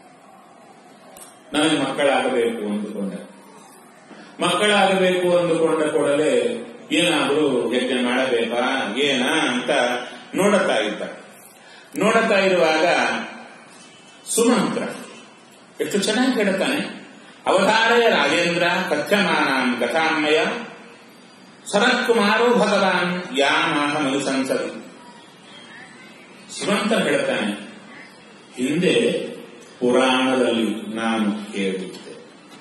ನನಗೆ ಮಕ್ಕಳಾಗಬೇಕು ಅಂದುಕೊಂಡ. ಮಕ್ಕಳಾಗಬೇಕು ಅಂದುಕೊಂಡ ಕೂಡಲೇ ಏನಾದರೂ ಯಜ್ಞ ಮಾಡಬೇಕಾ ಏನ ಅಂತ ನೋಡುತ್ತಾ ಇದ್ದ. ನೋಡುತ್ತಾ ಇರುವಾಗ ಸುಮಂತ್ರ ಎಷ್ಟು ಚೆನ್ನಾಗಿ ಕೇಳುತ್ತಾನೆ. ಅವತಾರಯ ರಾಜೇಂದ್ರ ಕಥ್ಯಮಾನಾಂ ಕಥಾಮಯ ಸನತ್ಕುಮಾರೋ ಭಗವಾನ್ ಯಾಮಾಹ ಮನು ಸಂಸದಿ. ಸುಮಂತ ಹೇಳುತ್ತಾನೆ, ಹಿಂದೆ ಪುರಾಣದಲ್ಲಿ ನಾನು ಕೇಳಿದ್ದೆ,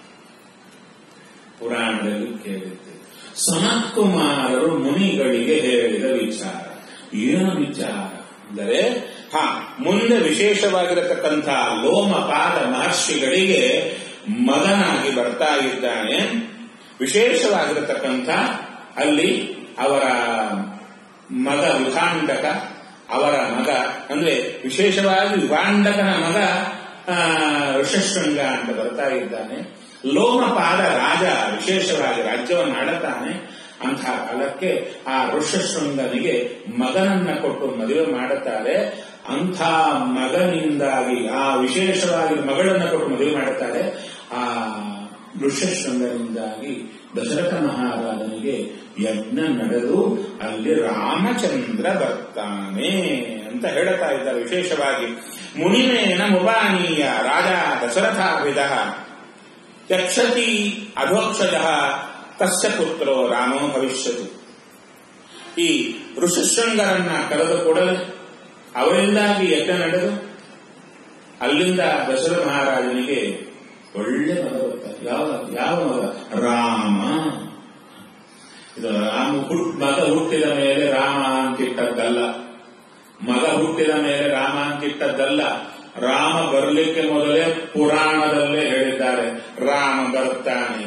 ಪುರಾಣದಲ್ಲಿ ಕೇಳಿದ್ದೆ ಸನತ್ಕುಮಾರರು ಮುನಿಗಳಿಗೆ ಹೇಳಿದ ವಿಚಾರ. ಏನು ವಿಚಾರ ಅಂದರೆ, ಹಾ ಮುಂದೆ ವಿಶೇಷವಾಗಿರತಕ್ಕಂಥ ಲೋಮಪಾದ ಮಹರ್ಷಿಗಳಿಗೆ ಮಗನಾಗಿ ಬರ್ತಾ ಇದ್ದಾನೆ. ವಿಶೇಷವಾಗಿರತಕ್ಕಂಥ ಅಲ್ಲಿ ಅವರ ಮಗ ವಿಭಾಂಡಕ, ಅವರ ಮಗ ಅಂದ್ರೆ ವಿಶೇಷವಾಗಿ ವಿಭಾಂಡಕನ ಮಗ ಋಷಶೃಂಗ ಅಂತ ಬರ್ತಾ ಇದ್ದಾನೆ. ಲೋಮಪಾದ ರಾಜ ವಿಶೇಷವಾಗಿ ರಾಜ್ಯವನ್ನು ಆಡುತ್ತಾನೆ. ಅಂಥ ಕಾಲಕ್ಕೆ ಆ ಋಷ್ಯಶೃಂಗನಿಗೆ ಮಗನನ್ನ ಕೊಟ್ಟು ಮದುವೆ ಮಾಡುತ್ತಾರೆ. ಅಂಥ ಮಗನಿಂದಾಗಿ ಆ ವಿಶೇಷವಾಗಿ ಮಗಳನ್ನ ಕೊಟ್ಟು ಮದುವೆ ಮಾಡುತ್ತಾರೆ. ಆ ಋಷ್ಯಶೃಂಗನಿಂದಾಗಿ ದಶರಥ ಮಹಾರಾಜನಿಗೆ ಯಜ್ಞ ನಡೆದು ಅಲ್ಲಿ ರಾಮಚಂದ್ರ ಬರ್ತಾನೆ ಅಂತ ಹೇಳುತ್ತಾ ಇದ್ದಾರೆ. ವಿಶೇಷವಾಗಿ ಮುನಿಮೇನ ಮುಪಾನೀಯ ರಾಜ ದಶರಥಾಭಿಧ ಯಕ್ಷತಿ ಅಧೋಕ್ಷಜ ತಸ್ಯ ಪುತ್ರೋ ರಾಮೋ ಭವಿಷ್ಯತಿ. ಈ ಋಷಶೃಂಗರನ್ನ ಕರೆದು ಕೂಡಲೇ ಅವರಿಂದಾಗಿ ಯಜ್ಞ ನಡೆದು ಅಲ್ಲಿಂದ ದಶರಥ ಮಹಾರಾಜನಿಗೆ ಒಳ್ಳೆ ಮಗ ಬರ್ತಾರೆ. ಯಾವ ಯಾವ ಮಗ? ರಾಮ. ಇದು ರಾಮ ಹುಟ್ ಮಗ ಹುಟ್ಟಿದ ಮೇಲೆ ರಾಮ ಅಂತಿಟ್ಟದ್ದಲ್ಲ. ಮಗ ಹುಟ್ಟಿದ ಮೇಲೆ ರಾಮ ಅಂತಿಟ್ಟದ್ದಲ್ಲ. ರಾಮ ಬರಲಿಕ್ಕೆ ಮೊದಲೇ ಪುರಾಣದಲ್ಲೇ ಹೇಳಿದ್ದಾರೆ ರಾಮ ಬರ್ತಾನೆ.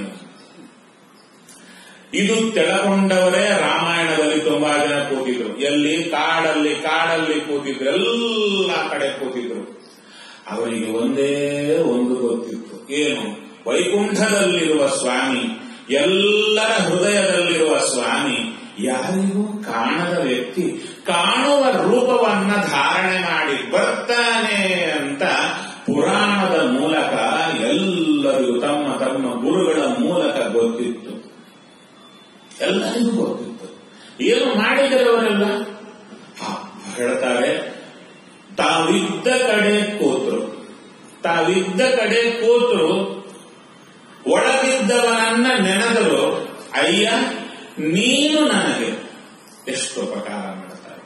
ಇದು ತೆಳಕೊಂಡವರೇ ರಾಮಾಯಣದಲ್ಲಿ ತುಂಬಾ ಜನ ಕೂತಿದ್ರು. ಎಲ್ಲಿ? ಕಾಡಲ್ಲಿ ಕಾಡಲ್ಲಿ ಕೂತಿದ್ರು, ಎಲ್ಲ ಕಡೆ ಕೂತಿದ್ರು. ಅವರಿಗೆ ಒಂದೇ ಒಂದು ಗೊತ್ತಿತ್ತು, ಏನು? ವೈಕುಂಠದಲ್ಲಿರುವ ಸ್ವಾಮಿ, ಎಲ್ಲರ ಹೃದಯದಲ್ಲಿರುವ ಸ್ವಾಮಿ, ಯಾರಿಗೂ ಕಾಣದ ವ್ಯಕ್ತಿ ಕಾಣುವ ರೂಪವನ್ನ ಧಾರಣೆ ಮಾಡಿ ಬರ್ತಾನೆ ಅಂತ ಪುರಾಣದ ಮೂಲಕ ಎಲ್ಲರಿಗೂ ತಮ್ಮ ತಮ್ಮ ಗುರುಗಳ ಮೂಲಕ ಗೊತ್ತಿತ್ತು. ಎಲ್ಲರಿಗೂ ಗೊತ್ತಿತ್ತು. ಏನು ಮಾಡಿದರೆ ಅವರೆಲ್ಲ ಹೇಳ್ತಾರೆ, ತಾವಿದ್ದ ಕಡೆ ಕೂತರು ತಾವಿದ್ದ ಕಡೆ ಕೂತರು ಒಳಗಿದ್ದವನನ್ನ ನೆನೆದರು, ಅಯ್ಯ ನೀನು ನನಗೆ ಎಷ್ಟು ಉಪಕಾರ ಮಾಡ್ತಾರೆ,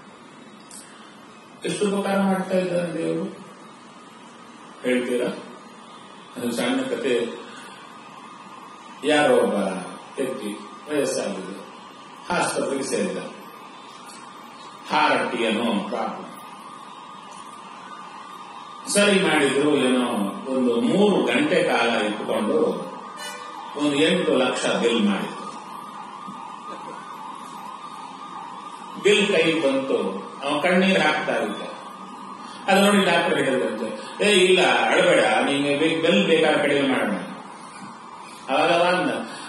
ಎಷ್ಟು ಉಪಕಾರ ಮಾಡ್ತಾ ಇದ್ದಾರೆ ದೇವರು. ಹೇಳ್ತೀರಾ? ಅದು ಸಣ್ಣ ಕತೆ. ಯಾರೋ ಒಬ್ಬ ವ್ಯಕ್ತಿ ವಯಸ್ಸಾಗಿದೆ, ಆಸ್ಪತ್ರೆಗೆ ಸೇರಿದ. ಹಾರಟ್ಟಿ ಏನೋ ಪ್ರಾಬ್ಲಮ್ ಸರಿ ಮಾಡಿದ್ರು. ಏನೋ ಒಂದು ಮೂರು ಗಂಟೆ ಕಾಲ ಇಟ್ಟುಕೊಂಡು ಒಂದು ಎಂಟು ಲಕ್ಷ ಬಿಲ್ ಮಾಡಿದ್ರು. ಬಿಲ್ ಕೈ ಬಂತು, ಅವ ಕಣ್ಣೀರು ಹಾಕ್ತಾ ಇದ್ದ. ಅದು ನೋಡಿ ಡಾಕ್ಟರ್ ಹೇಳಿದಂತೆ, ಏ ಇಲ್ಲ ಅಳಬೇಡ, ನಿಮಗೆ ಬೆಲ್ ಬೇಕಾದ ಕಡಿಮೆ ಮಾಡೋಣ. ಅವಾಗ ಅಂದ,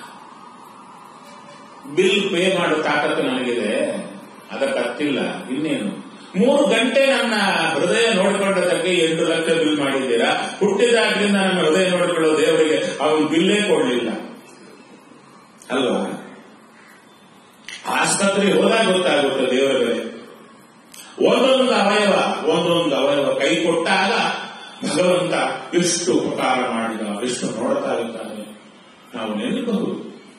ಬಿಲ್ ಪೇ ಮಾಡೋ ತಾಕತ್ತು ನನಗಿದೆ, ಅದಕ್ಕೆ ಹತ್ತಿಲ್ಲ, ಇನ್ನೇನು ಮೂರು ಗಂಟೆ ನನ್ನ ಹೃದಯ ನೋಡಿಕೊಂಡದಕ್ಕೆ ಎಂಟು ಲಕ್ಷ ಬಿಲ್ ಮಾಡಿದ್ದೀರಾ. ಹುಟ್ಟಿದಾಗ್ಲಿಂದ ನನ್ನ ಹೃದಯ ನೋಡಿಕೊಳ್ಳೋ ದೇವರಿಗೆ ಅವನು ಬಿಲ್ಲೇ ಕೊಡಲಿಲ್ಲ ಅಲ್ವಾ? ಆಸ್ಪತ್ರೆಗೆ ಹೋದಾಗ ಗೊತ್ತಾಗುತ್ತೆ ದೇವರ ಬೆಲೆ. ಒಂದೊಂದು ಅವಯವ ಒಂದೊಂದು ಅವಯವ ಕೈ ಕೊಟ್ಟಾಗ ಭಗವಂತ ಎಷ್ಟು ಉಪಕಾರ ಮಾಡಿದ, ಎಷ್ಟು ನೋಡ್ತಾ ಇದ್ದಾನೆ ನಾವು ನೆನಪಬಹುದು.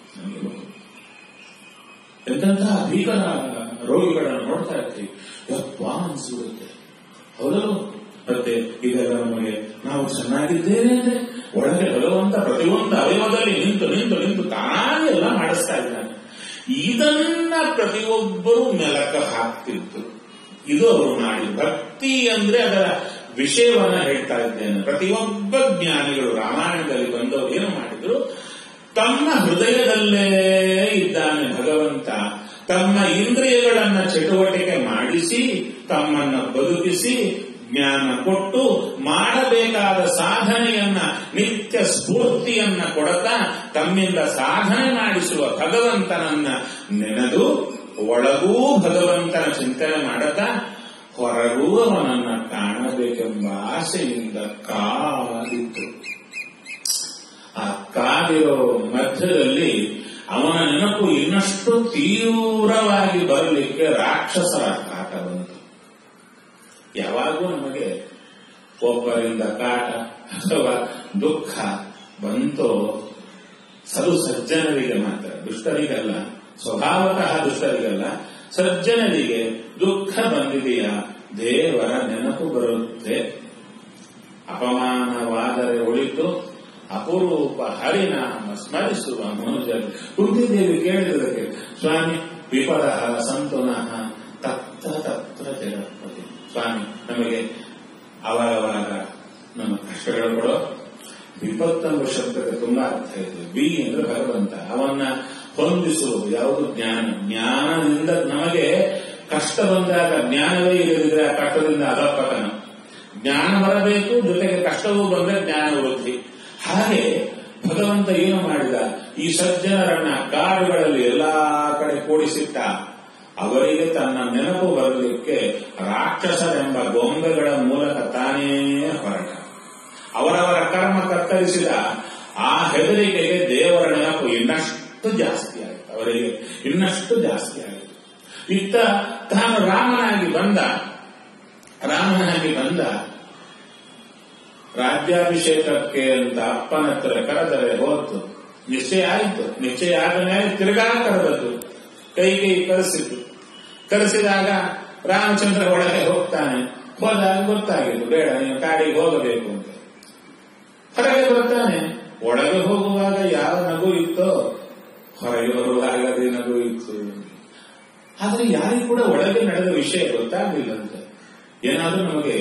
ಎಂತಹ ಭೀಕರ ರೋಗಿಗಳನ್ನು ನೋಡ್ತಾ ಇರ್ತೀವಿ, ಯಪ್ಪ ಅನ್ಸುತ್ತೆ. ಹೌದಲ್ಲ? ಮತ್ತೆ ಇದೆಲ್ಲ ನಮಗೆ ನಾವು ಚೆನ್ನಾಗಿದ್ದೇನೆ ಅಂದ್ರೆ ಒಳಗೆ ಭಗವಂತ ಪ್ರತಿಯೊಂದು ಅವಯವದಲ್ಲಿ ನಿಂತು ನಿಂತು ನಿಂತು ತಾನೇ ಎಲ್ಲ ಮಾಡಿಸ್ತಾ ಇದ್ದಾನೆ. ಇದನ್ನ ಪ್ರತಿಯೊಬ್ಬರು ಮೆಲಕ ಹಾಕ್ತಿತ್ತು. ಇದು ಅವರು ಮಾಡಿ ಭಕ್ತಿ ಅಂದ್ರೆ ಅದರ ವಿಷಯವನ್ನ ಹೇಳ್ತಾ ಇದ್ದೇನೆ. ಪ್ರತಿಯೊಬ್ಬ ಜ್ಞಾನಿಗಳು ರಾಮಾಯಣದಲ್ಲಿ ಬಂದವರು ಏನು ಮಾಡಿದ್ರು, ತಮ್ಮ ಹೃದಯದಲ್ಲೇ ಇದ್ದಾನೆ ಭಗವಂತ. ತಮ್ಮ ಇಂದ್ರಿಯಗಳನ್ನ ಚಟುವಟಿಕೆ ಮಾಡಿಸಿ ತಮ್ಮನ್ನ ಬದುಕಿಸಿ ಜ್ಞಾನ ಕೊಟ್ಟು ಮಾಡಬೇಕಾದ ಸಾಧನೆಯನ್ನ ನಿತ್ಯ ಸ್ಫೂರ್ತಿಯನ್ನ ಕೊಡತಾ ತಮ್ಮಿಂದ ಸಾಧನೆ ಮಾಡಿಸುವ ಭಗವಂತನನ್ನ ನೆನೆದು ಒಳಗೂ ಭಗವಂತನ ಚಿಂತನೆ ಮಾಡತಾ ಹೊರಗೂ ಅವನನ್ನ ಕಾಣಬೇಕೆಂಬ ಆಸೆಯಿಂದ ಕಾದಿತ್ತು. ಆ ಕಾದಿರೋ ಮಧ್ಯದಲ್ಲಿ ಅವನ ನೆನಪು ಇನ್ನಷ್ಟು ತೀವ್ರವಾಗಿ ಬರಲಿಕ್ಕೆ ರಾಕ್ಷಸರ ಕಾಟ ಬಂತು. ಯಾವಾಗೂ ನಮಗೆ ಒಬ್ಬರಿಂದ ಕಾಟ ಅಥವಾ ದುಃಖ ಬಂತೋ ಅದು ಸಜ್ಜನರಿಗೆ ಮಾತ್ರ, ದುಷ್ಟರಿಗಲ್ಲ. ಸ್ವಭಾವತಃ ದುಷ್ಟರಿಗಲ್ಲ, ಸಜ್ಜನರಿಗೆ ದುಃಖ ಬಂದಿದೆಯಾ ದೇವರ ನೆನಪು ಬರುತ್ತೆ. ಅಪಮಾನವಾದರೆ ಒಳಿತು ಅಪರೂಪ ಹರಿನಾಮ ಸ್ಮರಿಸುವ ಮನುಜರು. ಕುಂತಿದೇವಿ ಕೇಳಿದಕ್ಕೆ, ಸ್ವಾಮಿ ವಿಪದ ಸಂತುನಃ ತತ್ರ ತತ್ರ ಜಗತ್ಪತಿ. ಸ್ವಾಮಿ ನಮಗೆ ಅವಾಗವಾಗ ನಮ್ಮ ಕಷ್ಟಗಳು ಕೊಡೋ. ವಿಪತ್ತಂಬ ಶಬ್ದಕ್ಕೆ ತುಂಬಾ ಅರ್ಥ ಇದೆ. ಬಿ ಅಂದ್ರೆ ಭಗವಂತ, ಅವನ್ನ ಹೊಂದಿಸುವುದು ಯಾವುದು? ಜ್ಞಾನ. ಜ್ಞಾನದಿಂದ ನಮಗೆ ಕಷ್ಟ ಬಂದಾಗ ಜ್ಞಾನವೇ ಇಲ್ಲದಿದ್ರೆ ಆ ಕಷ್ಟದಿಂದ ಅಧಪತನ. ಜ್ಞಾನ ಬರಬೇಕು, ಜೊತೆಗೆ ಕಷ್ಟವೂ ಬಂದ್ರೆ ಜ್ಞಾನ ವೃದ್ಧಿ. ಹಾಗೆ ಭಗವಂತ ಏನು ಮಾಡಿದ? ಈ ಸಜ್ಜನರನ್ನ ಕಾಡುಗಳಲ್ಲಿ ಎಲ್ಲಾ ಕಡೆ ಕೂಡಿಸಿಟ್ಟ. ಅವರಿಗೆ ತನ್ನ ನೆನಪು ಬರಲಿಕ್ಕೆ ರಾಕ್ಷಸರೆಂಬ ಗೊಂಬೆಗಳ ಮೂಲಕ ತಾನೇ ಹೊರಟ. ಅವರವರ ಕರ್ಮ ಕತ್ತರಿಸಿದ. ಆ ಹೆದರಿಕೆಗೆ ದೇವರ ನೆನಪು ಇನ್ನಷ್ಟು ಜಾಸ್ತಿ ಆಯಿತು. ಅವರಿಗೆ ಇನ್ನಷ್ಟು ಜಾಸ್ತಿ ಆಯಿತು. ಇತ್ತ ತಾನು ರಾಮನಾಗಿ ಬಂದ ರಾಮನಾಗಿ ಬಂದ ರಾಜ್ಯಾಭಿಷೇಕಕ್ಕೆ ಅಂತ ಅಪ್ಪನ ಹತ್ರ ಕರೆದರೆ ಹೋತು. ನಿಶ್ಚಯ ಆಯಿತು. ನಿಶ್ಚಯ ಆದ ಮೇಲೆ ತಿರುಗಾ ಕರೆದದ್ದು. ಕೈ ಕೈ ಕರೆಸಿತು. ಕರೆಸಿದಾಗ ರಾಮಚಂದ್ರ ಒಳಗೆ ಹೋಗ್ತಾನೆ. ಹೋದಾಗ ಗೊತ್ತಾಗಿತ್ತು ಬೇಡ, ನೀವು ಕಾಡಿಗೆ ಹೋಗಬೇಕು ಅಂತ. ಹೊರಗೆ ಬರ್ತಾನೆ. ಒಳಗೆ ಹೋಗುವಾಗ ಯಾವ ನಗು ಇತ್ತೋ ಹೊರಗೆ ಬರುವಾಗ ಅದೇ ನಗು ಇತ್ತು. ಆದ್ರೆ ಯಾರಿಗೂ ಕೂಡ ಒಳಗೆ ನಡೆದ ವಿಷಯ ಗೊತ್ತಾಗಲಿಲ್ಲಂತೆ. ಏನಾದ್ರೂ ನಮಗೆ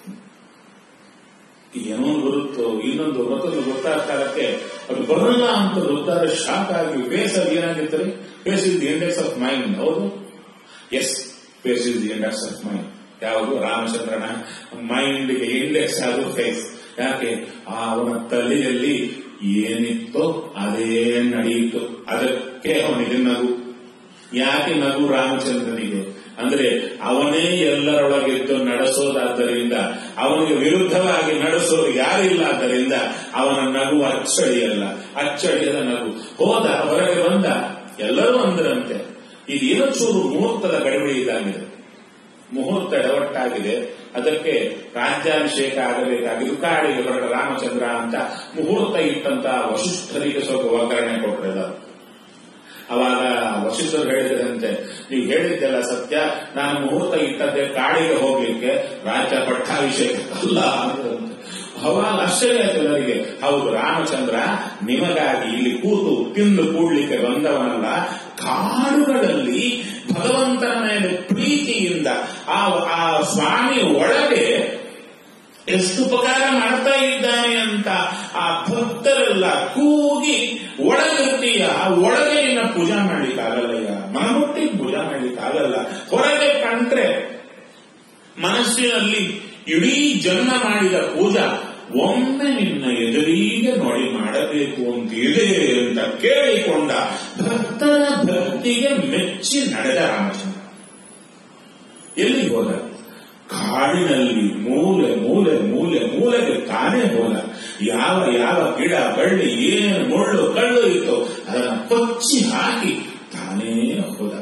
ಏನೋ ಬರುತ್ತೋ ಇನ್ನೊಂದು ಮತ್ತೊಂದು ಗೊತ್ತಾಗ್ತಾರಕ್ಕೆ ಅದು ಬರಲ್ಲ ಅಂತ ಗೊತ್ತಾದ್ರೆ ಶಾಕ್ ಆಗಿ ಫೇಸ್ ಅದು ಏನಾಗಿರ್ತಾರೆ. Face is the index of mind. ಹೌದು, yes, face is the index of mind. ಯಾವುದು? ರಾಮಚಂದ್ರನ ಮೈಂಡ್ಗೆ ಇಂಡೆಕ್ಸ್ ಆದ ಫೇಸ್. ಯಾಕೆ? ಅವನ ತಲೆಯಲ್ಲಿ ಏನಿತ್ತೋ ಅದೇ ನಡೆಯಿತು. ಅದಕ್ಕೆ ಅವನಿಗೆ ನಗು. ಯಾಕೆ ನಗು ರಾಮಚಂದ್ರನಿಗೆ? ಅಂದ್ರೆ ಅವನೇ ಎಲ್ಲರೊಳಗಿದ್ದು ನಡೆಸೋದಾದ್ದರಿಂದ, ಅವನಿಗೆ ವಿರುದ್ಧವಾಗಿ ನಡೆಸೋದು ಯಾರಿಲ್ಲ. ಆದ್ದರಿಂದ ಅವನ ನಗು ಅಚ್ಚಳಿಯಲ್ಲ, ಅಚ್ಚಳಿಯದ ನಗು. ಹೋದ, ಹೊರಗೆ ಬಂದ, ಎಲ್ಲರೂ ಅಂದರಂತೆ ಇದೇನೋ ಚೂರು ಮುಹೂರ್ತದ ಗಡಿಬಿಡಿ ಇದ್ದಾಗಿದೆ. ಮುಹೂರ್ತ ಎಡವಟ್ಟಾಗಿದೆ. ಅದಕ್ಕೆ ರಾಜ್ಯಾಭಿಷೇಕ ಆಗಬೇಕಾಗಿದ್ದು ಕಾಡಿಗೆ ಹೊರಟ ರಾಮಚಂದ್ರ ಅಂತ ಮುಹೂರ್ತ ಇಟ್ಟಂತ ವಸಿಷ್ಠರಿಗೆ ಸ್ವಲ್ಪ ಒಗ್ಗರಣೆ ಕೊಟ್ಟರೆ. ಅವಾಗ ವಸಿಷ್ಠರು ಹೇಳಿದ್ರಂತೆ, ನೀವು ಹೇಳಿದ್ದೆಲ್ಲ ಸತ್ಯ, ನಾನು ಮುಹೂರ್ತ ಇಟ್ಟದ್ದೆ ಕಾಡಿಗೆ ಹೋಗ್ಲಿಕ್ಕೆ, ರಾಜ್ಯ ಪಟ್ಟಾಭಿಷೇಕ ಅಲ್ಲ ಅಂದ್ರಂತೆ. ಅವಾಗ ಆಶ್ಚರ್ಯ ಆಯ್ತು ಎಲ್ಲರಿಗೆ. ಹೌದು, ರಾಮಚಂದ್ರ ನಿಮಗಾಗಿ ಇಲ್ಲಿ ಕೂತು ತಿಂದು ಕೂಡ್ಲಿಕ್ಕೆ ಬಂದವನಲ್ಲ, ಕಾಡುಗಳಲ್ಲಿ ಭಗವಂತನ ಮೇಲೆ ಪ್ರೀತಿಯಿಂದ ಆ ಆ ಸ್ವಾಮಿ ಒಳಗೆ ಎಷ್ಟು ಉಪಕಾರ ಮಾಡ್ತಾ ಇದ್ದಾನೆ ಅಂತ ಆ ಭಕ್ತರೆಲ್ಲ ಕೂಗಿ ಒಳಗಿರ್ತೀಯ. ಆ ಒಳಗೆ ಇನ್ನ ಪೂಜಾ ಮಾಡ್ಲಿಕ್ಕಾಗಲ್ಲಯ್ಯ, ಮನಮುಟ್ಟಿ ಪೂಜಾ ಮಾಡ್ಲಿಕ್ಕಾಗಲ್ಲ. ಹೊರಗೆ ಕಂಡ್ರೆ ಮನಸ್ಸಿನಲ್ಲಿ ಇಡೀ ಜನ್ಮ ಮಾಡಿದ ಪೂಜಾ ಒಮ್ಮೆ ನಿನ್ನ ಎದುರಿಗೆ ನೋಡಿ ಮಾಡಬೇಕು ಅಂತಿದೆ ಅಂತ ಕೇಳಿಕೊಂಡ ಭಕ್ತರ ಭಕ್ತಿಗೆ ಮೆಚ್ಚಿ ನಡೆದ ರಾಮಚಂದ್ರ. ಎಲ್ಲಿ ಹೋದ? ಕಾಡಿನಲ್ಲಿ ಮೂಲೆ ಮೂಲೆ ಮೂಲೆ ಮೂಲೆಗೆ ತಾನೇ ಹೋದ. ಯಾವ ಯಾವ ಗಿಡ ಬಳ್ಳಿ ಏನು ಮುಳ್ಳು ಕಳ್ಳು ಇತ್ತು ಅದನ್ನು ಕೊಚ್ಚಿ ಹಾಕಿ ತಾನೇ ಹೋದ.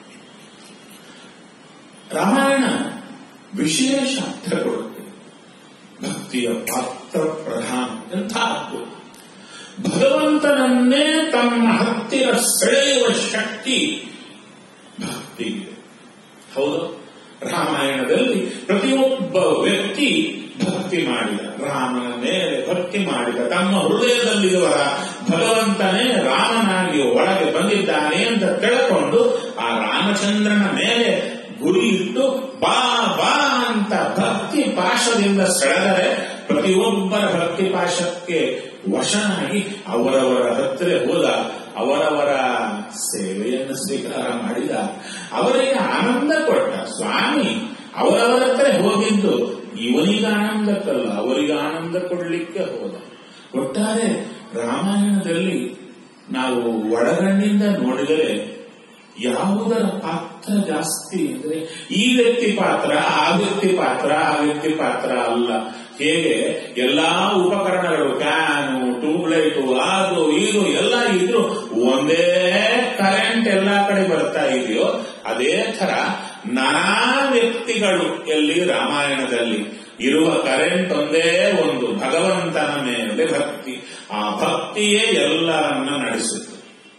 ರಾಮಾಯಣ ವಿಶೇಷ ಅರ್ಥ ಕೊಡುತ್ತೆ. ಭಕ್ತಿಯ ಪಾತ್ರ ಪ್ರಧಾನ. ಎಂಥದ್ದು? ಭಗವಂತನನ್ನೇ ತಮ್ಮ ಹತ್ತಿರ ಸೆಳೆಯುವ ಶಕ್ತಿ ಭಕ್ತಿಗೆ. ಹೌದು, ರಾಮಾಯಣದಲ್ಲಿ ಪ್ರತಿಯೊಬ್ಬ ವ್ಯಕ್ತಿ ಭಕ್ತಿ ಮಾಡಿದ, ರಾಮನ ಮೇಲೆ ಭಕ್ತಿ ಮಾಡಿದ, ತಮ್ಮ ಹೃದಯದಲ್ಲಿರುವ ಭಗವಂತನೇ ರಾಮನಾಗಿ ಒಳಗೆ ಬಂದಿದ್ದಾನೆ ಅಂತ ತಿಳ್ಕೊಂಡು ಆ ರಾಮಚಂದ್ರನ ಮೇಲೆ ಗುರಿ ಇಟ್ಟು ಬಾ ಬಾ ಅಂತ ಭಕ್ತಿ ಪಾಶದಿಂದ ಸೆಳೆದರೆ ಪ್ರತಿಯೊಬ್ಬರ ಭಕ್ತಿ ಪಾಶಕ್ಕೆ ವಶನಾಗಿ ಅವರವರ ಹತ್ತಿರ ಹೋದ, ಅವರವರ ಸೇವೆಯನ್ನು ಸ್ವೀಕಾರ ಮಾಡಿದ, ಅವರಿಗೆ ಆನಂದ ಕೊಟ್ಟ. ಸ್ವಾಮಿ ಅವರವರ ಹತ್ರ ಹೋಗಿದ್ದು ಇವನಿಗೆ ಆನಂದಕ್ಕಲ್ಲ, ಅವರಿಗೆ ಆನಂದ ಕೊಡ್ಲಿಕ್ಕೆ ಹೋದ. ಒಟ್ಟಾರೆ ರಾಮಾಯಣದಲ್ಲಿ ನಾವು ಒಳಗಣ್ಣಿಂದ ನೋಡಿದರೆ ಯಾವುದರ ಪಾತ್ರ ಜಾಸ್ತಿ ಅಂದ್ರೆ ಈ ವ್ಯಕ್ತಿ ಪಾತ್ರ, ಆ ವ್ಯಕ್ತಿ ಪಾತ್ರ, ಆ ವ್ಯಕ್ತಿ ಪಾತ್ರ ಅಲ್ಲ. ಹೇಗೆ ಎಲ್ಲಾ ಉಪಕರಣಗಳು, ಫ್ಯಾನು, ಟ್ಯೂಬ್ಲೈಟು, ಅದು ಇದು ಎಲ್ಲ ಇದ್ರು ಒಂದೇ ಕರೆಂಟ್ ಎಲ್ಲಾ ಕಡೆ ಬರ್ತಾ ಇದೆಯೋ ಅದೇ ತರ ನಾನಾ ವ್ಯಕ್ತಿಗಳು ಎಲ್ಲಿ ರಾಮಾಯಣದಲ್ಲಿ ಇರುವ ಕರೆಂಟ್ ಒಂದೇ ಒಂದು, ಭಗವಂತನ ಮೇಲೆ ಭಕ್ತಿ. ಆ ಭಕ್ತಿಯೇ ಎಲ್ಲರನ್ನ ನಡೆಸುತ್ತೆ.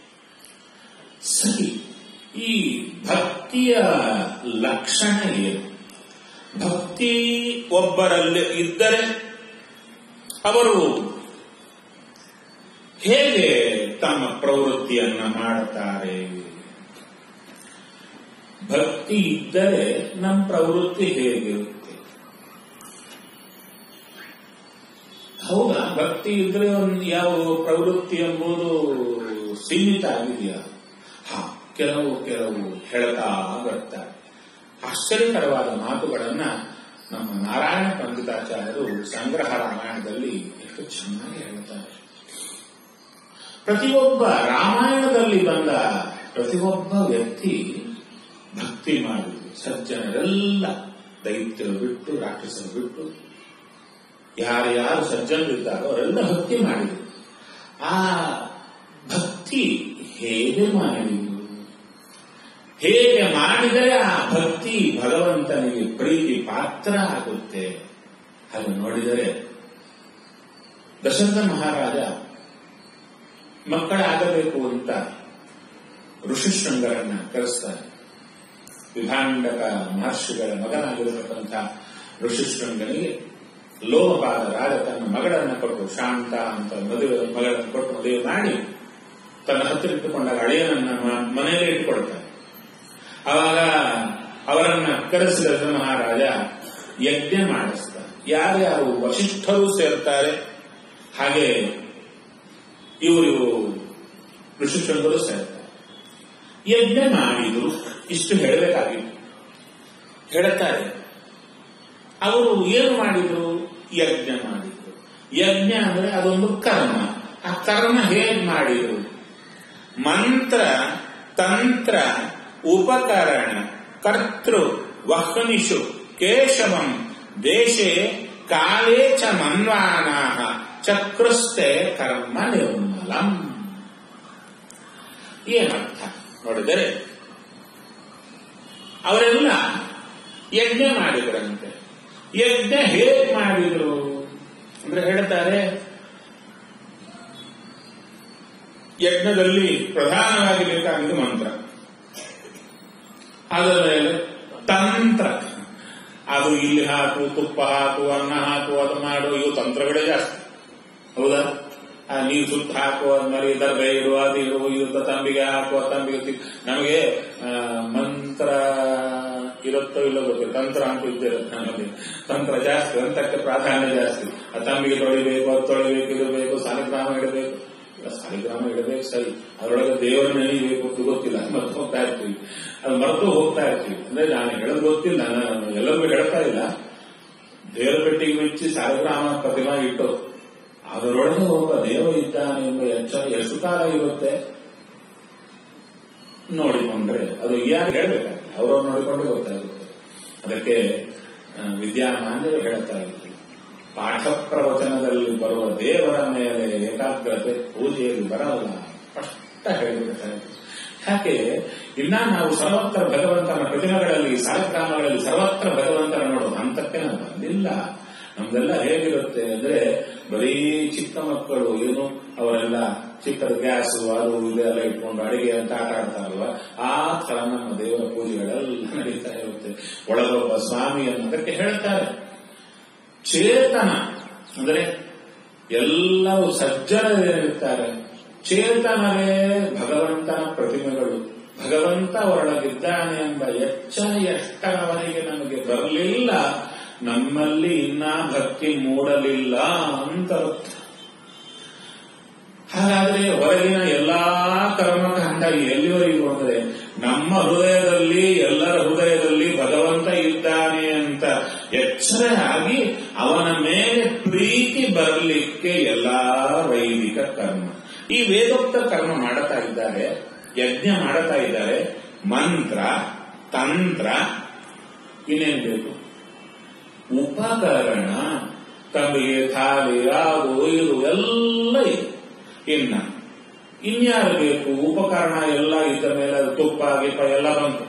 ಸರಿ, ಈ ಭಕ್ತಿಯ ಲಕ್ಷಣ ಏನು? ಭಕ್ತಿ ಒಬ್ಬರಲ್ಲಿ ಇದ್ದರೆ ಅವರು ಹೇಗೆ ತಮ್ಮ ಪ್ರವೃತ್ತಿಯನ್ನ ಮಾಡುತ್ತಾರೆ? ಭಕ್ತಿ ಇದ್ದರೆ ನಮ್ಮ ಪ್ರವೃತ್ತಿ ಹೇಗಿರುತ್ತೆ? ಹೌದಾ? ಭಕ್ತಿ ಇದ್ರೆ ಒಂದು ಯಾವ ಪ್ರವೃತ್ತಿ ಎಂಬುದು ಸೀಮಿತ ಆಗಿದೆಯಾ? ಹಾ, ಕೆಲವು ಕೆಲವು ಹೇಳ್ತಾ ಬರ್ತಾರೆ. ಆಶ್ಚರ್ಯಕರವಾದ ಮಾತುಗಳನ್ನ ನಮ್ಮ ನಾರಾಯಣ ಪಂಡಿತಾಚಾರ್ಯರು ಸಂಗ್ರಹ ರಾಮಾಯಣದಲ್ಲಿ ಎಷ್ಟು ಚೆನ್ನಾಗಿ ಹೇಳ್ತಾರೆ. ಪ್ರತಿಯೊಬ್ಬ ರಾಮಾಯಣದಲ್ಲಿ ಬಂದ ಪ್ರತಿಯೊಬ್ಬ ವ್ಯಕ್ತಿ ಭಕ್ತಿ ಮಾಡಿದ್ರು. ಸಜ್ಜನರೆಲ್ಲ ದೈತ್ಯರು ಬಿಟ್ಟು ರಾಕ್ಷಸರು ಬಿಟ್ಟು ಯಾರ್ಯಾರು ಸಜ್ಜನರಿದ್ದಾರೋ ಅವರೆಲ್ಲ ಭಕ್ತಿ ಮಾಡಿದರು. ಆ ಭಕ್ತಿ ಹೇಗೆ ಮಾಡಿದರು, ಹೇಗೆ ಮಾಡಿದರೆ ಆ ಭಕ್ತಿ ಭಗವಂತನಿಗೆ ಪ್ರೀತಿ ಪಾತ್ರ ಆಗುತ್ತೆ ಹಾಗೆ ನೋಡಿದರೆ ದಶರಥ ಮಹಾರಾಜ ಮಕ್ಕಳಾಗಬೇಕು ಅಂತ ಋಷಿಶೃಂಗರನ್ನ ಕರೆಸ್ತಾರೆ. ವಿಭಾಂಡಕ ಮಹರ್ಷಿಗಳ ಮಗನಾಗಿರತಕ್ಕಂಥ ಋಷಿಶೃಂಗನಿಗೆ ಲೋಮಪಾದ ರಾಜ ತನ್ನ ಮಗಳನ್ನ ಕೊಟ್ಟು, ಶಾಂತ ಅಂತ ಮದುವೆ ಮಗಳನ್ನು ಕೊಟ್ಟು ಮದುವೆ ಮಾಡಿ ತನ್ನ ಹತ್ತಿರ ಇಟ್ಟುಕೊಂಡಾಗ ಅಳಿಯನನ್ನ ಮನೆಯಲ್ಲೇ ಇಟ್ಟುಕೊಡ್ತಾರೆ. ಆವಾಗ ಅವರನ್ನ ಕರೆಸಿದ ಮಹಾರಾಜ ಯಜ್ಞ ಮಾಡಿಸ್ತಾರೆ. ಯಾರ್ಯಾರು ವಸಿಷ್ಠರು ಸೇರ್ತಾರೆ, ಹಾಗೆ ಇವರು ಋಷಿಶೃಂಗರು ಸೇರ್ತಾರೆ. ಯಜ್ಞ ಮಾಡಿದ್ರು. ಇಷ್ಟು ಹೇಳಬೇಕಾಗಿತ್ತು. ಹೇಳುತ್ತಾರೆ ಅವರು ಏನು ಮಾಡಿದ್ರು, ಯಜ್ಞ ಮಾಡಿದ್ರು. ಯಜ್ಞ ಅಂದ್ರೆ ಅದೊಂದು ಕರ್ಮ. ಆ ಕರ್ಮ ಹೇಗೆ ಮಾಡಿದ್ರು, ಮಂತ್ರ ತಂತ್ರ ಉಪಕರಣ ಕರ್ತೃ ವಹ್ನಿಷು ಕೇಶವಂ ದೇಶೆ ಕಾಲೇ ಚ ಮನ್ವಾನಾಃ ಚಕ್ರಸ್ಥೆ ಕರ್ಮ ನಿರ್ಮಲಂ. ಏನರ್ಥ ನೋಡಿದರೆ ಅವರೆಲ್ಲ ಯಜ್ಞ ಮಾಡಿದ್ರಂತೆ. ಯಜ್ಞ ಹೇಗೆ ಮಾಡಿದ್ರು ಅಂದ್ರೆ ಹೇಳ್ತಾರೆ, ಯಜ್ಞದಲ್ಲಿ ಪ್ರಧಾನವಾಗಿ ಬೇಕಾಗಿದ್ದು ಮಂತ್ರ, ಅದರ ಮೇಲೆ ತಂತ್ರ. ಅದು ಇಲ್ಲಿ ಹಾಕು, ತುಪ್ಪ ಹಾಕು, ಅನ್ನ ಹಾಕು, ಅದು ಮಾಡು, ಇವು ತಂತ್ರಗಳೇ ಜಾಸ್ತಿ. ಹೌದಾ? ನೀರು ಸುತ್ತ ಹಾಕು, ಅದ್ಮೇಲೆ ದರ್ಬೆ ಇಡು, ಅದು ಇಡು, ಇದು ತಂಬಿಗೆ ಹಾಕು, ತಂಬಿಗೆ. ನಮಗೆ ಮಂತ್ರ ಇರುತ್ತೋ ಇಲ್ಲೋ ಗೊತ್ತಿಲ್ಲ, ತಂತ್ರ ಅಂತ ಇದ್ದಿರುತ್ತೆ. ನಮಗೆ ತಂತ್ರ ಜಾಸ್ತಿ, ತಂತ್ರಕ್ಕೆ ಪ್ರಾಧಾನ್ಯ ಜಾಸ್ತಿ. ಆ ತಂಬಿಗೆ ತೊಳಿಬೇಕು, ಅದು ತೊಳಿಬೇಕು, ಇದು ಬೇಕು, ಸಾಲಿಗ್ರಾಮ ಇಡಬೇಕು. ಸಾಲಿಗ್ರಾಮ ಇಡಬೇಕು ಸರಿ, ಅದರೊಳಗೆ ದೇವರ ನೆನೀಬೇಕು ಅಂತ ಗೊತ್ತಿಲ್ಲ, ಮರೆತು ಹೋಗ್ತಾ ಇರ್ತೀವಿ. ಅದು ಮರೆತು ಹೋಗ್ತಾ ಇರ್ತೀವಿ. ಅಂದ್ರೆ ನಾನು ಹೇಳೋದು ಗೊತ್ತಿಲ್ಲ, ನಾನು ಎಲ್ಲರಿಗೂ ಹೇಳ್ತಾ ಇಲ್ಲ. ದೇವರ ಪೆಟ್ಟಿಗೆ ಬಿಚ್ಚಿ ಸಾಲಿಗ್ರಾಮ ಪ್ರತಿಮಾ ಇಟ್ಟು ಅದರೊಳಗೆ ಒಬ್ಬ ದೇವ ಇದ್ದಾನೆ ಎಂಬ ಎಚ್ಚರ ಎಷ್ಟು ಕಾಲ ಇರುತ್ತೆ ನೋಡಿಕೊಂಡ್ರೆ ಅದು ಯಾರು ಹೇಳ್ಬೇಕಾಗ್ತದೆ, ಅವರವ್ರು ನೋಡಿಕೊಂಡ್ರೆ ಗೊತ್ತಾಗುತ್ತೆ. ಅದಕ್ಕೆ ವಿದ್ಯಾಮಾನ್ಯರು ಹೇಳ್ತಾ ಇರ್ತೀವಿ, ಪಾಠ ಪ್ರವಚನದಲ್ಲಿ ಬರುವ ದೇವರ ಮೇಲೆ ಏಕಾಗ್ರತೆ ಪೂಜೆಯಲ್ಲಿ ಬರಲ್ಲ, ಸ್ಪಷ್ಟ ಹೇಳಿಬಿಡ್ತಾರೆ. ಯಾಕೆ ಇನ್ನ ನಾವು ಸರ್ವತ್ರ ಭಗವಂತನ ಪ್ರತಿಮೆಗಳಲ್ಲಿ, ಸಾಲಿಗ್ರಾಮಗಳಲ್ಲಿ ಸರ್ವತ್ರ ಭಗವಂತನ ನೋಡುವ ಹಂತಕ್ಕೆ ನಾವು ಬಂದಿಲ್ಲ. ನಮ್ದೆಲ್ಲ ಹೇಗಿರುತ್ತೆ ಅಂದ್ರೆ ಬರೀ ಚಿಕ್ಕ ಮಕ್ಕಳು ಏನು ಅವರೆಲ್ಲ ಚಿಕ್ಕದ ಗ್ಯಾಸು ಅದು ಇದೆಲ್ಲ ಇಟ್ಕೊಂಡು ಅಡಿಗೆ ಅಂತ ಆಟ ಆಡ್ತಾರಲ್ವ, ಆ ತರ ನಮ್ಮ ದೇವರ ಪೂಜೆಗಳೆಲ್ಲ ನಡೀತಾ ಇರುತ್ತೆ. ಒಳಗೊಬ್ಬ ಸ್ವಾಮಿ ಅನ್ನೋದಕ್ಕೆ ಹೇಳ್ತಾರೆ. ಚೇತನ ಅಂದ್ರೆ ಎಲ್ಲವೂ ಸಜ್ಜನರಿರ್ತಾರೆ, ಚೇತನವೇ ಭಗವಂತನ ಪ್ರತಿಮೆಗಳು. ಭಗವಂತ ಒಳಗಿದ್ದಾನೆ ಎಂಬ ಎಚ್ಚರ ಎಷ್ಟರವರೆಗೆ ನಮಗೆ ಬರಲಿಲ್ಲ, ನಮ್ಮಲ್ಲಿ ಇನ್ನ ಭಕ್ತಿ ಮೂಡಲಿಲ್ಲ ಅಂತ. ಹಾಗಾದ್ರೆ ಹೊರಗಿನ ಎಲ್ಲಾ ಕರ್ಮಕಾಂಡ ಎಲ್ಲಿವರೆಗೂ ಅಂದ್ರೆ ನಮ್ಮ ಹೃದಯದಲ್ಲಿ, ಎಲ್ಲರ ಹೃದಯದಲ್ಲಿ ಭಗವಂತ ಇದ್ದಾನೆ ಅಂತ ಎಚ್ಚರ ಆಗಿ ಅವನ ಮೇಲೆ ಪ್ರೀತಿ ಬರಲಿಕ್ಕೆ ಎಲ್ಲಾ ವೈದಿಕ ಕರ್ಮ, ಈ ವೇದೋಕ್ತ ಕರ್ಮ ಮಾಡುತ್ತಾ ಇದ್ದಾರೆ, ಯಜ್ಞ ಮಾಡುತ್ತಾ ಇದ್ದಾರೆ. ಮಂತ್ರ ತಂತ್ರ, ಇನ್ನೇನು ಬೇಕು, ಉಪಕರಣ, ತಂಬಿಗೆ ಥಾಲಿ ಅದು ಇದು ಎಲ್ಲ ಇದೆ. ಇನ್ನ ಇನ್ಯಾರು ಬೇಕು, ಉಪಕರಣ ಎಲ್ಲ ಇದ್ದ ಮೇಲೆ ಅದು ತುಪ್ಪ ಗಿಪ್ಪ ಎಲ್ಲ ಬಂತು.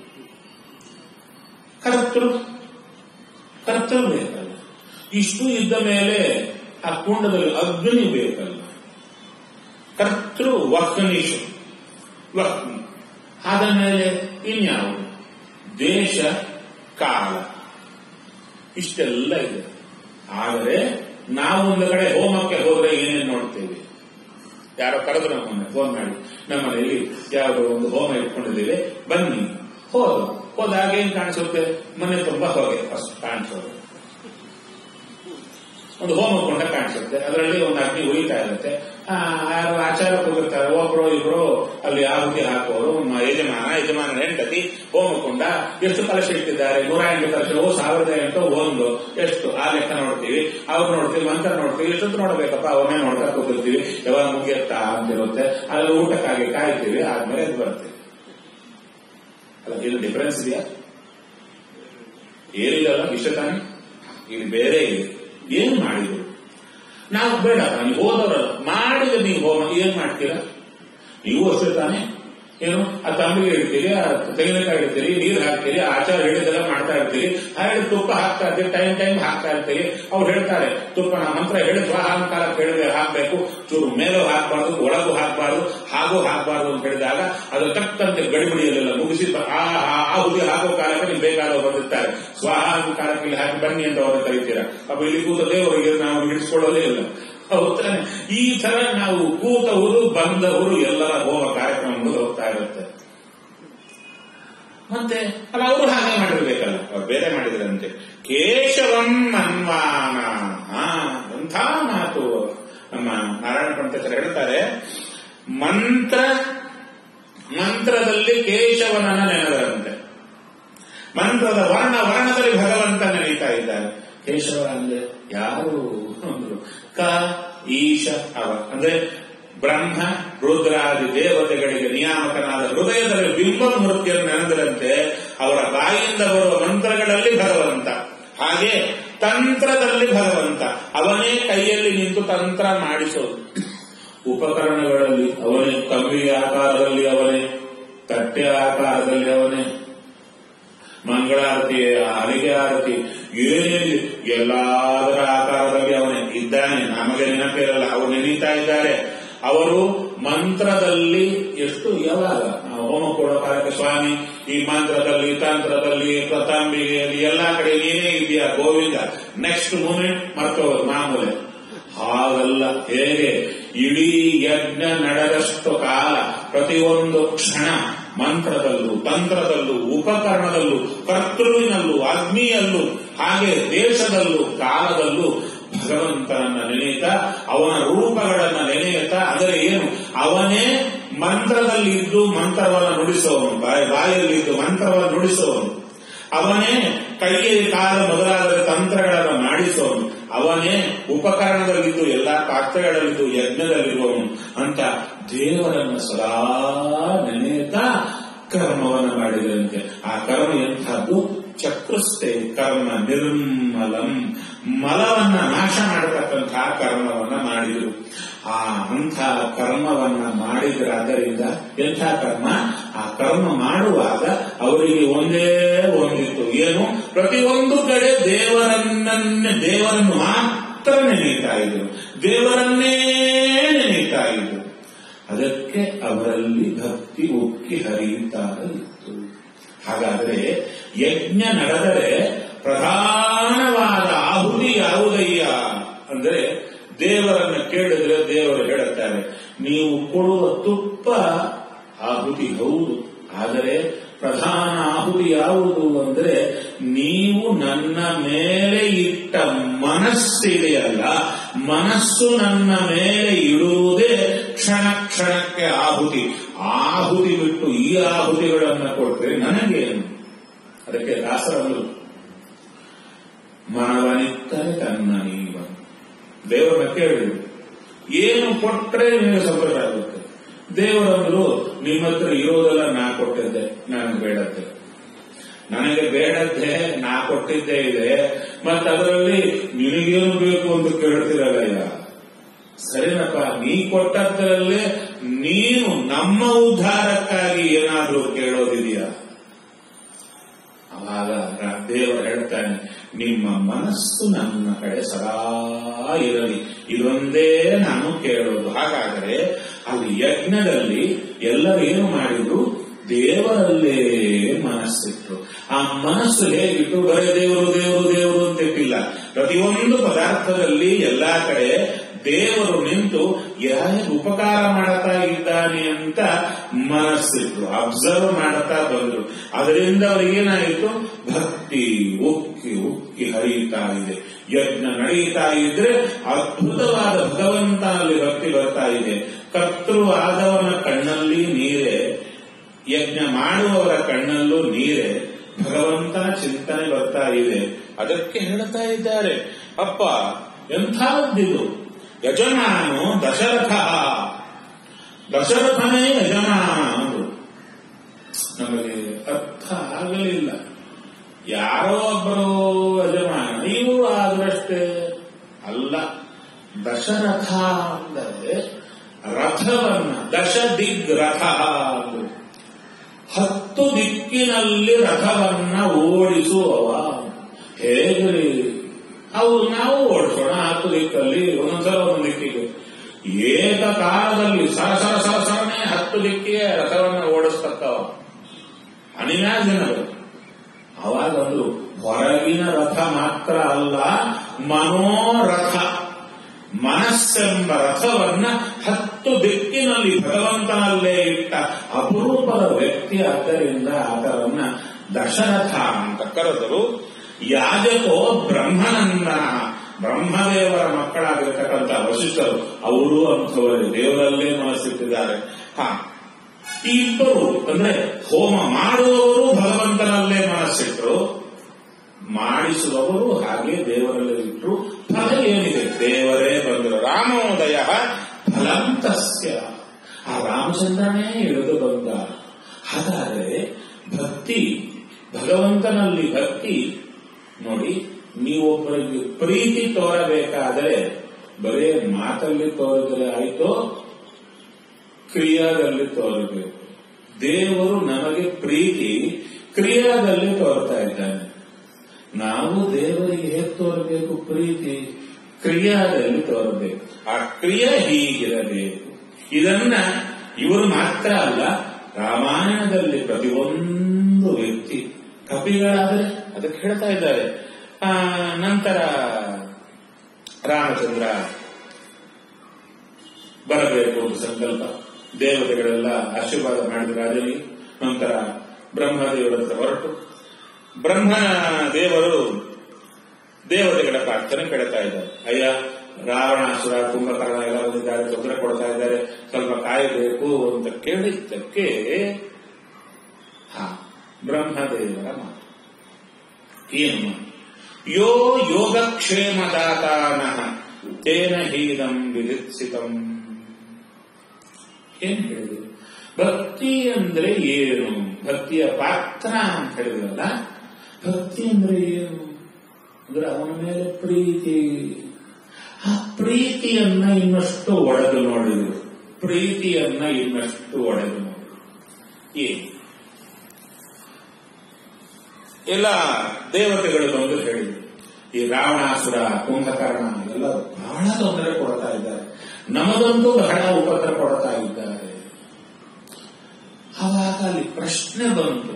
ಕರ್ತೃ ಕರ್ತೃ ಬೇಕಲ್ಲ, ಇಷ್ಟು ಇದ್ದ ಮೇಲೆ ಆ ಕುಂಡದಲ್ಲಿ ಅಗ್ನಿ ಬೇಕಲ್ಲ. ಕರ್ತೃ ವಹ್ನಿಷು ವಹ್ನಿ, ಆದ ಮೇಲೆ ಇನ್ಯಾವುದು, ದೇಶ ಕಾಲ, ಇಷ್ಟೆಲ್ಲ ಇದೆ. ಆದರೆ ನಾವು ಒಂದು ಕಡೆ ಹೋಮಕ್ಕೆ ಹೋದ್ರೆ ಏನೇನು ನೋಡ್ತೇವೆ, ಯಾರೋ ಕರೆದ್ರು ನಮ್ಮನ್ನ ಫೋನ್ ಮಾಡಿ, ನಮ್ಮ ಮನೆಯಲ್ಲಿ ಯಾವುದೋ ಒಂದು ಹೋಮ ಇಟ್ಕೊಂಡಿದ್ದೀವಿ ಬನ್ನಿ, ಹೋದ ಹೋದಾಗ ಏನ್ ಕಾಣಿಸುತ್ತೆ, ಮನೆ ತುಂಬಾ ಹೋಗಿ ಫಸ್ಟ್ ಕಾಣಿಸೋದು ಒಂದು ಹೋಮ ಕೊಂಡ ಕಾಣಿಸುತ್ತೆ, ಅದರಲ್ಲಿ ಒಂದು ಅಗ್ನಿ ಉರಿತಾ ಇರುತ್ತೆ. ಯಾರು ಆಚಾರ ಹೋಗಿರ್ತಾರೆ, ಒಬ್ರು ಇಬ್ರು ಅಲ್ಲಿ ಆಹುತಿ ಹಾಕೋರು, ಯಜಮಾನ ಯಜಮಾನ ಯಜಮಾನ ಹೆಂಡತಿ ಹೋಮಕೊಂಡ ಎಷ್ಟು ಕಲಶ ಇಟ್ಟಿದ್ದಾರೆ, ನೂರ ಎಂಟು ಕಲಶ, ಓ ಸಾವಿರದ ಎಂಟು ಒಂದು, ಎಷ್ಟು ಆ ಲೆಕ್ಕ ನೋಡ್ತೀವಿ, ಅವ್ರು ನೋಡ್ತೀವಿ, ಮಂತ್ರ ನೋಡ್ತೀವಿ, ಎಷ್ಟೊತ್ತು ನೋಡ್ಬೇಕಪ್ಪ ಅವನ್ನೇ ನೋಡ್ತಾ ಕೂತಿರ್ತೀವಿ, ಯಾವಾಗ ಮುಗಿಯತ್ತಾ ಅಂತಿರುತ್ತೆ. ಅದ್ರಲ್ಲಿ ಊಟಕ್ಕಾಗಿ ಕಾಯ್ತೀವಿ, ಆದ್ಮೇಲೆ ಇದು ಬರ್ತೀವಿ. ಅಲ್ಲ, ಇದು ಡಿಫರೆನ್ಸ್ ಇದೆಯಾ? ಏನಿಲ್ಲಲ್ಲ, ಇಷ್ಟ ತಾನೆ. ಇಲ್ಲಿ ಬೇರೆ ಇದೆ. ಏನ್ ಮಾಡಿದ್ರು ನಾವು? ಬೇಡ, ನೀವು ಹೋದವರಲ್ಲ, ಮಾಡಿದ್ರೆ ನೀವು ಹೋಮ ಏನ್ ಮಾಡ್ತೀರಾ? ನೀವು ಅಷ್ಟೇ ತಾನೆ. ಏನು ಆ ತಂಬಿಗೆ ಇಡ್ತೀರಿ, ಆ ತೆಂಗಿನಕಾಯಿ ಇಡ್ತೀರಿ, ನೀರು ಹಾಕ್ತೀರಿ, ಆಚಾರ ಹೇಳಿದೆಲ್ಲ ಮಾಡ್ತಾ ಇರ್ತೀರಿ, ಹಾಗೆ ತುಪ್ಪ ಹಾಕ್ತಾ ಇರ್ತೀರಿ, ಟೈಮ್ ಟೈಮ್ ಹಾಕ್ತಾ ಇರ್ತೀರಿ. ಅವ್ರು ಹೇಳ್ತಾರೆ ತುಪ್ಪ ನಾ ಮಂತ್ರ ಹೇಳಿ ಸ್ವಾಹಾಂಕಾರ ಹೇಳಿದ್ರೆ ಹಾಕ್ಬೇಕು, ಚೂರು ಮೇಲೂ ಹಾಕ್ಬಾರ್ದು, ಒಳಗೂ ಹಾಕ್ಬಾರ್ದು, ಹಾಗೂ ಹಾಕ್ಬಾರ್ದು ಅಂತ ಹೇಳಿದಾಗ ಅದು ತಕ್ಕಂತೆ ಗಡಿಬಿಡಿಯಲ್ಲೆಲ್ಲ ಮುಗಿಸಿ ಆ ಆಹುತಿ ಹಾಕೋ ಕಾಲಕ್ಕೆ ನೀವು ಬೇಕಾದವ್ರು ಬಂದಿರ್ತಾರೆ. ಸ್ವಾಹಾಂಕಾರಕ್ಕೆ ಇಲ್ಲಿ ಹಾಕಿ ಬನ್ನಿ ಅಂತ ಅವ್ರನ್ನ ಕರೀತೀರಾ. ಅಪ್ಪ ಇಲ್ಲಿ ಕೂತ ದೇವರಿಗೆ ನಾವು ಹಿಡಿಸ್ಕೊಳ್ಳೋದೇ ಇಲ್ಲ. ಹೌದಾನೆ? ಈ ತರ ನಾವು ಕೂತವರು ಬಂದವರು ಎಲ್ಲರ ಹೋಮ ಕಾರ್ಯಕ್ರಮ ಮುಂದೆ ಹೋಗ್ತಾ ಇರುತ್ತೆ. ಮತ್ತೆ ಅಲ್ಲ, ಅವರು ಹಾಗೆ ಮಾಡಿರ್ಬೇಕಲ್ಲ, ಅವ್ರು ಬೇರೆ ಮಾಡಿದ್ರಂತೆ. ಕೇಶವಂ ಅನ್ವಾನ. ಎಂಥ ಮಾತು! ನಮ್ಮ ನಾರಾಯಣ ಪಂಡಿತರು ಹೇಳ್ತಾರೆ, ಮಂತ್ರ ಮಂತ್ರದಲ್ಲಿ ಕೇಶವನನ್ನ ನೆನೆದರಂತೆ. ಮಂತ್ರದ ವರ್ಣ ವರ್ಣದಲ್ಲಿ ಭಗವಂತ ನೆನೀತಾ ಇದ್ದಾರೆ. ಕೇಶವ ಅಂದ್ರೆ ಯಾರು ಅಂದ್ರು? ಕ ಈಶ ಅವ ಅಂದ್ರೆ ಬ್ರಹ್ಮ ರುದ್ರಾದಿ ದೇವತೆಗಳಿಗೆ ನಿಯಾಮಕನಾದ ಹೃದಯದಲ್ಲಿ ಬಿಂಬ ಮೂರ್ತಿಯನ್ನು ನೆನೆದರಂತೆ ಅವರ ಬಾಯಿಯಿಂದ ಬರುವ ಮಂತ್ರಗಳಲ್ಲಿ ಭಗವಂತ, ಹಾಗೆ ತಂತ್ರದಲ್ಲಿ ಭಗವಂತ. ಅವನೇ ಕೈಯಲ್ಲಿ ನಿಂತು ತಂತ್ರ ಮಾಡಿಸೋದು. ಉಪಕರಣಗಳಲ್ಲಿ ಅವನೇ, ಕಮ್ಮಿ ಆಕಾರದಲ್ಲಿ ಅವನೇ, ತಟ್ಟೆ ಆಕಾರದಲ್ಲಿ ಅವನೇ, ಮಂಗಳಾರತಿ, ಅಲಿಗೆ ಆರತಿ, ಏನೇನು ಎಲ್ಲದರ ಆಕಾರದಲ್ಲಿ ಅವನೇ ಇದ್ದಾನೆ. ನಮಗೆ ನೆನಪಿರಲ್ಲ, ಅವರು ನೆನೀತಾ ಇದ್ದಾರೆ. ಅವರು ಮಂತ್ರದಲ್ಲಿ ಎಷ್ಟು, ಯಾವಾಗ ಹೋಮ ಕೊಡೋ ಕಾಲಕ್ಕೆ ಸ್ವಾಮಿ ಈ ಮಂತ್ರದಲ್ಲಿ, ತಂತ್ರದಲ್ಲಿ, ಪ್ರತಾಂಬಿಗೆಯಲ್ಲಿ ಎಲ್ಲಾ ಕಡೆ ನೀನೇ ಇದೆಯಾ ಗೋವಿಂದ, ನೆಕ್ಸ್ಟ್ ಮೂಮೆಂಟ್ ಮರ್ತೋದು ಮಾಮೂಲೆ. ಹಾಗಲ್ಲ. ಹೇಗೆ ಇಡೀ ಯಜ್ಞ ನಡೆದಷ್ಟು ಕಾಲ ಪ್ರತಿಯೊಂದು ಕ್ಷಣ ಮಂತ್ರದಲ್ಲೂ, ತಂತ್ರದಲ್ಲೂ, ಉಪಕರಣದಲ್ಲೂ, ಕರ್ತೃವಿನಲ್ಲೂ, ಅಗ್ನಿಯಲ್ಲೂ, ಹಾಗೆ ದೇಶದಲ್ಲೂ, ಕಾಲದಲ್ಲೂ ಭಗವಂತನನ್ನ ನೆನೆಯುತ್ತಾ ಅವನ ರೂಪಗಳನ್ನ ನೆನೆಯುತ್ತಾ, ಅಂದರೆ ಏನು, ಅವನೇ ಮಂತ್ರದಲ್ಲಿದ್ದು ಮಂತ್ರವನ್ನು ನುಡಿಸೋವನು, ಬಾಯಿ ಬಾಯಲ್ಲಿದ್ದು ಮಂತ್ರವನ್ನು ನುಡಿಸೋವನು, ಅವನೇ ಕೈಯಲ್ಲಿ ಕಾಲ ಮೊದಲಾದ ತಂತ್ರಗಳನ್ನು ಮಾಡಿಸೋನು, ಅವನೇ ಉಪಕರಣದಲ್ಲಿದ್ದು ಎಲ್ಲಾ ಪಾತ್ರೆಗಳಲ್ಲಿದ್ದು ಯಜ್ಞದಲ್ಲಿರುವವನು ಅಂತ ದೇವರನ್ನು ಸದಾ ನೆನೆಯುತ್ತಾ ಕರ್ಮವನ್ನು ಮಾಡಿದಂತೆ. ಆ ಕರ್ಮ ಎಂಥದ್ದು? ಚಕ್ರಸ್ಥೆ ಕರ್ಮ ನಿರ್ಮಲಂ, ಮಲವನ್ನ ನಾಶ ಮಾಡತಕ್ಕಂತಹ ಕರ್ಮವನ್ನ ಮಾಡಿದರು. ಆ ಅಂಥ ಕರ್ಮವನ್ನ ಮಾಡಿದ್ರಾದ್ದರಿಂದ ಎಂಥ ಕರ್ಮ? ಆ ಕರ್ಮ ಮಾಡುವಾಗ ಅವರಿಗೆ ಒಂದೇ ಒಂದಿತ್ತು, ಏನು? ಪ್ರತಿಯೊಂದು ಕಡೆ ದೇವರನ್ನೇ ದೇವರನ್ನು ಮಾತ್ರ ನೆನೀತಾ ಇದ್ರು, ದೇವರನ್ನೇ ನೆನೀತಾ ಇದ್ರು. ಅದಕ್ಕೆ ಅವರಲ್ಲಿ ಭಕ್ತಿ ಉಕ್ಕಿ ಹರಿಯುತ್ತಾ ಇತ್ತು. ಹಾಗಾದರೆ ಯಜ್ಞ ನಡೆದರೆ ಪ್ರಧಾನವಾದ ಆಹುತಿ ಯಾವುದಯ್ಯ ಅಂದರೆ, ದೇವರನ್ನು ಕೇಳಿದ್ರೆ ದೇವರು ಹೇಳುತ್ತಾರೆ, ನೀವು ಕೊಡುವ ತುಪ್ಪ ಆಹುತಿ ಹೌದು, ಆದರೆ ಪ್ರಧಾನ ಆಹುತಿ ಯಾವುದು ಅಂದರೆ ನೀವು ನನ್ನ ಮೇಲೆ ಇಟ್ಟ ಮನಸ್ಸಿದೆಯಲ್ಲ, ಮನಸ್ಸು ನನ್ನ ಮೇಲೆ ಇಡುವುದೇ ಕ್ಷಣ ಕ್ಷಣಕ್ಕೆ ಆಹುತಿ. ಆಹುತಿ ಬಿಟ್ಟು ಈ ಆಹುತಿಗಳನ್ನು ಕೊಟ್ಟರೆ ನನಗೇನು? ಅದಕ್ಕೆ ದಾಸರನ್ನು ಮನವನಿತ್ತರೆ ತನ್ನ ನೀವ ದೇವರನ್ನ ಕೇಳಿ ಏನು ಕೊಟ್ಟರೆ ನಿಮಗೆ ಸಂತೋಷ ಆಗುತ್ತೆ. ದೇವರಂದ್ರು ನಿಮ್ಮ ಹತ್ರ ಇರೋದೆಲ್ಲ ನಾ ಕೊಟ್ಟಿದ್ದೆ, ನನಗೆ ಬೇಡದ್ದೆ, ನನಗೆ ಬೇಡದ್ದೆ ನಾ ಕೊಟ್ಟಿದ್ದೇ ಇದೆ, ಮತ್ತೆ ಅದರಲ್ಲಿ ನಿನಗೇನು ಬೇಕು ಅಂತ ಕೇಳ್ತಿರಲ್ಲ. ಸರಿನಪ್ಪ, ನೀ ಕೊಟ್ಟದ್ರಲ್ಲೇ ನೀನು ನಮ್ಮ ಉದ್ಧಾರಕ್ಕಾಗಿ ಏನಾದ್ರೂ ಕೇಳೋದಿದೆಯಾ? ಅವಾಗ ದೇವರು ಹೇಳ್ತಾನೆ, ನಿಮ್ಮ ಮನಸ್ಸು ನನ್ನ ಕಡೆ ಸದಾ ಇರಲಿ, ಇದೊಂದೇ ನಾನು ಕೇಳೋದು. ಹಾಗಾದರೆ ಅಲ್ಲಿ ಯಜ್ಞದಲ್ಲಿ ಎಲ್ಲರೂ ಏನು ಮಾಡಿದ್ರು? ದೇವರಲ್ಲೇ ಮನಸ್ಸಿಟ್ರು. ಆ ಮನಸ್ಸು ಹೇಗಿಟ್ಟು ಬರೇ ದೇವರು ದೇವರು ದೇವರು ಅಂತ ಇಟ್ಟಿಲ್ಲ. ಪ್ರತಿಯೊಂದು ಪದಾರ್ಥದಲ್ಲಿ ಎಲ್ಲಾ ಕಡೆ ದೇವರು ನಿಂತು ಯಾರಿಗೆ ಉಪಕಾರ ಮಾಡ್ತಾ ಇದ್ದಾನೆ ಅಂತ ಮನಸ್ಸಿಟ್ರು, ಅಬ್ಸರ್ವ್ ಮಾಡ್ತಾ ಬಂದ್ರು. ಅದರಿಂದ ಅವ್ರಿಗೇನಾಯಿತು? ಭಕ್ತಿ ಉಕ್ಕಿ ಉಕ್ಕಿ ಹರಿಯುತ್ತಾ ಇದೆ. ಯಜ್ಞ ನಡೆಯುತ್ತಾ ಇದ್ರೆ ಅದ್ಭುತವಾದ ಭಗವಂತನಲ್ಲಿ ಭಕ್ತಿ ಬರ್ತಾ ಇದೆ. ಕರ್ತೃ ಆದವನ ಕಣ್ಣಲ್ಲಿ ನೀರೇ ಯಜ್ಞ ಮಾಡುವವರ ಕಣ್ಣಲ್ಲೂ ನೀರೇ, ಭಗವಂತನ ಚಿಂತನೆ ಬರ್ತಾ ಇದೆ. ಅದಕ್ಕೆ ಹೇಳ್ತಾ ಇದ್ದಾರೆ, ಅಪ್ಪ ಎಂಥದ್ದಿದು, ಯಜಮಾನೋ ದಶರಥ, ದಶರಥನೇ ಯಜಮಾನ ಅಂದ್ರು. ನಮಗೆ ಅರ್ಥ ಆಗಲಿಲ್ಲ. ಯಾರೋ ಒಬ್ಬರು ಯಜಮಾನ, ಇವರು ಆದ್ರಷ್ಟೇ ಅಲ್ಲ. ದಶರಥ ಅಂದರೆ ರಥವನ್ನ, ದಶ ದಿಗ್ ರಥ, ಹತ್ತು ದಿಕ್ಕಿನಲ್ಲಿ ರಥವನ್ನ ಓಡಿಸುವವ. ಹೇಗ್ರಿ ಅವು ನಾವು ಓಡಿಸೋಣ ಹತ್ತು ದಿಕ್ಕಲ್ಲಿ, ಒಂದೊಂದ್ಸಲ ಒಂದೊಂದು ದಿಕ್ಕಿಗೆ ಏಕಕಾಲದಲ್ಲಿ ಸರ ಸರ ಸರ ಸರನೆ ಹತ್ತು ದಿಕ್ಕಿಗೆ ರಥವನ್ನ ಓಡಿಸ್ತಕ್ಕವ ಅನಿಮ್ಯಾಜಿನಬಲ್. ಅವಾಗಂದ್ರು ಹೊರಗಿನ ರಥ ಮಾತ್ರ ಅಲ್ಲ, ಮನೋರಥ, ಮನಸ್ಸೆಂಬ ರಥವನ್ನ ಹತ್ತು ದಿಕ್ಕಿನಲ್ಲಿ ಭಗವಂತನಲ್ಲೇ ಇಟ್ಟ ಅಪರೂಪದ ವ್ಯಕ್ತಿ. ಆದ್ದರಿಂದ ಆತರನ್ನ ದಶರಥ ಅಂತ ಕರೆದರು. ಯಾಜಕೋ ಬ್ರಹ್ಮನಂದನ, ಬ್ರಹ್ಮದೇವರ ಮಕ್ಕಳಾಗಿರ್ತಕ್ಕಂಥ ವಶಿಷ್ಠರು, ಅವರು ಅಂಥವರೇ, ದೇವರಲ್ಲೇ ಮನಸ್ಸಿಟ್ಟಿದ್ದಾರೆ. ಹಾ, ಈ ಇಬ್ಬರು ಅಂದ್ರೆ ಹೋಮ ಮಾಡುವವರು ಭಗವಂತನಲ್ಲೇ ಮನಸ್ಸಿಟ್ರು, ಮಾಡಿಸುವವರು ಹಾಗೆ ದೇವರಲ್ಲೇ ಇಟ್ಟರು. ಫಲ ಏನಿದೆ? ದೇವರೇ ಬಂದರು. ರಾಮೋದಯ ಫಲಂತಸ್ಯ, ಆ ರಾಮಚಂದ್ರನೇ ಇಳಿದು ಬಂದ. ಹಾಗಾದರೆ ಭಕ್ತಿ, ಭಗವಂತನಲ್ಲಿ ಭಕ್ತಿ ನೋಡಿ, ನೀವೊಬ್ಬರಿಗೆ ಪ್ರೀತಿ ತೋರಬೇಕಾದರೆ ಬರೇ ಮಾತಲ್ಲಿ ತೋರಿದರೆ ಆಯ್ತೋ, ಕ್ರಿಯಾದಲ್ಲಿ ತೋರಬೇಕು. ದೇವರು ನಮಗೆ ಪ್ರೀತಿ ಕ್ರಿಯಾದಲ್ಲಿ ತೋರ್ತಾ ಇದ್ದಾನೆ. ನಾವು ದೇವರಿಗೆ ಹೇಗೆ ತೋರಬೇಕು? ಪ್ರೀತಿ ಕ್ರಿಯಾದಲ್ಲಿ ತೋರಬೇಕು. ಆ ಕ್ರಿಯೆ ಹೀಗಿರಬೇಕು. ಇದನ್ನ ಇವರು ಮಾತ್ರ ಅಲ್ಲ, ರಾಮಾಯಣದಲ್ಲಿ ಪ್ರತಿಯೊಂದು ವ್ಯಕ್ತಿ ಕಪಿಗಳಾದರೆ ಅದಕ್ಕೆ ಹೇಳ್ತಾ ಇದ್ದಾರೆ. ಆ ನಂತರ ರಾಮಚಂದ್ರ ಬರಬೇಕು ಅಂತ ಸಂಕಲ್ಪ, ದೇವತೆಗಳೆಲ್ಲ ಆಶೀರ್ವಾದ ಮಾಡಿದ ರಾಜನಿಗೆ. ನಂತರ ಬ್ರಹ್ಮದೇವರ ಹತ್ರ ಹೊರಟು, ಬ್ರಹ್ಮ ದೇವರು ದೇವತೆಗಳ ಪ್ರಾರ್ಥನೆ ಕೇಳ್ತಾ ಇದ್ದಾರೆ. ಅಯ್ಯ, ರಾವಣಾಸುರ ಕುಂಭಕರ್ಣ ಎಲ್ಲ ಬಂದಿದ್ದಾರೆ, ತೊಂದರೆ ಕೊಡ್ತಾ ಇದ್ದಾರೆ, ಸ್ವಲ್ಪ ಕಾಯಬೇಕು ಅಂತ ಕೇಳಿದ್ದಕ್ಕೆ ಹಾ ಬ್ರಹ್ಮದೇವರ ಮಾತು ಏನು? ಯೋ ಯೋಗಕ್ಷೇಮದಾತಾನಃ ತೇನ ಹೀದಂ ವಿದಿತ್ಸಿತಂ. ಏನ್ ಹೇಳಿದ್ರು? ಭಕ್ತಿ ಅಂದ್ರೆ ಏನು? ಭಕ್ತಿಯ ಪಾತ್ರ ಅಂತ ಹೇಳಿದ್ರಲ್ಲ, ಭಕ್ತಿ ಅಂದ್ರೆ ಏನು ಅಂದ್ರೆ ಅವನ ಮೇಲೆ ಪ್ರೀತಿ. ಆ ಪ್ರೀತಿಯನ್ನ ಇನ್ನಷ್ಟು ಒಡೆದು ನೋಡಿದ್ರು, ಪ್ರೀತಿಯನ್ನ ಇನ್ನಷ್ಟು ಒಡೆದು ನೋಡಿದ್ರು. ಏನು? ಎಲ್ಲ ದೇವತೆಗಳು ಬಂದು ಹೇಳಿದ್ರು, ಈ ರಾವಣಾಸುರ ಕುಂಭಕರ್ಣ ಎಲ್ಲ ಬಹಳ ತೊಂದರೆ ಕೊಡ್ತಾ ಇದ್ದಾರೆ, ನಮಗಂತೂ ಬಹಳ ಉಪದ್ರ ಕೊಡ್ತಾ ಇದ್ದಾರೆ. ಆವಾಗ ಅಲ್ಲಿ ಪ್ರಶ್ನೆ ಬಂತು,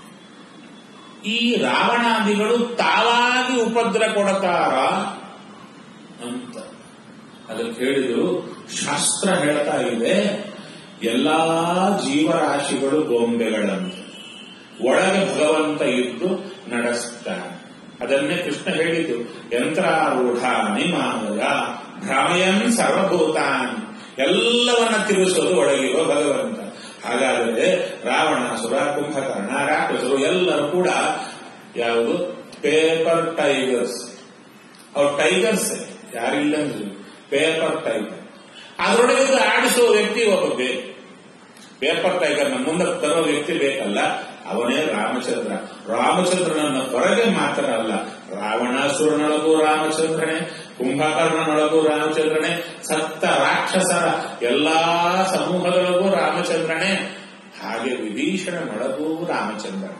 ಈ ರಾವಣಾದಿಗಳು ತಾವಾಗಿ ಉಪದ್ರ ಕೊಡತಾರ ಅಂತ. ಅದಕ್ಕೆ ಹೇಳಿದ್ರು, ಶಾಸ್ತ್ರ ಹೇಳ್ತಾ ಇದೆ, ಎಲ್ಲಾ ಜೀವರಾಶಿಗಳು ಗೊಂಬೆಗಳಂತೆ, ಒಳಗೆ ಭಗವಂತ ಇದ್ದು ನಡೆಸ್ತಾನೆ. ಅದನ್ನೇ ಕೃಷ್ಣ ಹೇಳಿದ್ದು, ಯಂತ್ರಾರೂಢ ನಿಮಾಯ ಭ್ರಾಮಯನ್ ಸರ್ವಭೂತಾನ್, ಎಲ್ಲವನ್ನ ತಿರುಗಿಸೋದು ಒಳಗಿರೋ ಭಗವಂತ. ಹಾಗಾದರೆ ರಾವಣಾಸುರ ಕುಂಭಕರ್ಣ ರಾಕ್ಷಸರು ಎಲ್ಲರೂ ಕೂಡ ಯಾವುದು? Paper tigers. ಅವ್ರು ಟೈಗರ್ಸ್, ಯಾರಿಲ್ಲ ಪೇಪರ್ ಟೈಗರ್. ಅದರೊಳಗೆ ಆಡಿಸುವ ವ್ಯಕ್ತಿ ಒಬ್ಬ ಬೇಕು. ಪೇಪರ್ ಟೈಗರ್ನ ಮುಂದೆ ತರೋ ವ್ಯಕ್ತಿ ಬೇಕಲ್ಲ, ಅವನೇ ರಾಮಚಂದ್ರ. ರಾಮಚಂದ್ರನನ್ನ ಹೊರಗೆ ಮಾತ್ರ ಅಲ್ಲ, ರಾವಣಾಸುರನೊಳಗೂ ರಾಮಚಂದ್ರನೇ, ಕುಂಭಕರ್ಣನೊಳಗೂ ರಾಮಚಂದ್ರನೇ, ಸತ್ತ ರಾಕ್ಷಸರ ಎಲ್ಲಾ ಸಮೂಹದೊಳಗೂ ರಾಮಚಂದ್ರನೇ, ಹಾಗೆ ವಿಭೀಷಣನೊಳಗೂ ರಾಮಚಂದ್ರ.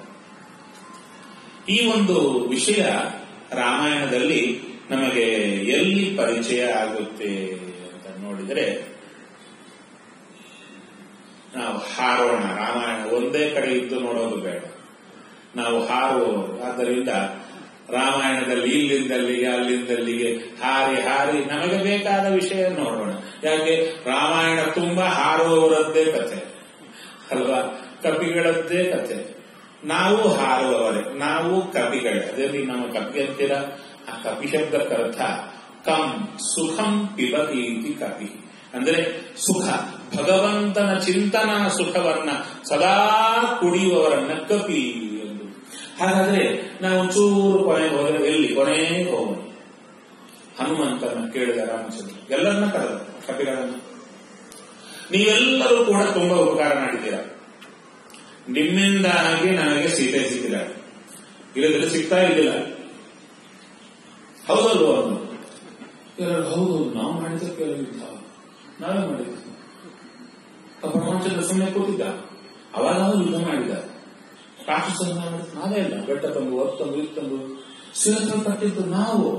ಈ ಒಂದು ವಿಷಯ ರಾಮಾಯಣದಲ್ಲಿ ನಮಗೆ ಎಲ್ಲಿ ಪರಿಚಯ ಆಗುತ್ತೆ ಅಂತ ನೋಡಿದರೆ, ನಾವು ಹಾರೋಣ. ರಾಮಾಯಣ ಒಂದೇ ಕಡೆ ಇದ್ದು ನೋಡೋದು ಬೇಡ, ನಾವು ಹಾರುವವರು. ಆದ್ದರಿಂದ ರಾಮಾಯಣದಲ್ಲಿ ಇಲ್ಲಿಂದಲ್ಲಿಗೆ ಅಲ್ಲಿಂದಲ್ಲಿಗೆ ಹಾರಿ ಹಾರಿ ನಮಗೆ ಬೇಕಾದ ವಿಷಯ ನೋಡೋಣ. ಯಾಕೆ? ರಾಮಾಯಣ ತುಂಬಾ ಹಾರುವವರದ್ದೇ ಕಥೆ ಅಲ್ವಾ, ಕಪಿಗಳದ್ದೇ ಕಥೆ. ನಾವು ಹಾರುವವರೇ, ನಾವು ಕಪಿಗಳೇ. ಅದೇ ನಮ್ಮ ಕಪಿ ಅಂತೀರ, ಆ ಕಪಿ ಶಬ್ದಕ್ಕರ್ಥ ಕಂ ಸುಖಂ ಪಿಬತಿ ಕಪಿ ಅಂದ್ರೆ ಸುಖ, ಭಗವಂತನ ಚಿಂತನಾ ಸುಖವನ್ನ ಸದಾ ಕುಡಿಯುವವರನ್ನ ಕಪಿ ಎಂದು. ಹಾಗಾದ್ರೆ ನಾವು ಚೂರು ಕೊನೆಗೆ ಹೋದರೆ ಎಲ್ಲಿ ಕೊನೆಗೆ ಹೋಗೋಣ. ಹನುಮಂತನ ಕೇಳಿದ ರಾಮಚಂದ್ರ, ಎಲ್ಲರನ್ನ ಕರೆದ ಕಪಿಗಳನ್ನ, ನೀವೆಲ್ಲರೂ ಕೂಡ ತುಂಬಾ ಉಪಕಾರ ಮಾಡಿದ್ದೀರಾ, ನಿಮ್ಮಿಂದಾಗಿ ನನಗೆ ಸೀತೆ ಸಿಕ್ಕಿಲ್ಲ, ಇಲ್ಲದ್ರೆ ಸಿಗ್ತಾ ಇದ್ದಿಲ್ಲ. ಹೌದಲ್ವ? ಹೌದು, ನಾವು ಮಾಡಿದ ಕೇಳಿದ್ದ, ನಾವೇ ಮಾಡಿದ್ದ. ರಾಮಚಂದ್ರ ಸುಮ್ಮನೆ ಕೂತಿದ್ದ, ಅವಾಗ ಯುದ್ಧ ಮಾಡಿದ. ರಾಕ್ಷಸ ನಾವೇ ಇಲ್ಲ, ಬೆಟ್ಟ ತಂದು ಒತ್ತಂದು ಇತ್ತಂದು ಸಿಲಕಲ್ಪಟ್ಟಿದ್ದು ನಾವು.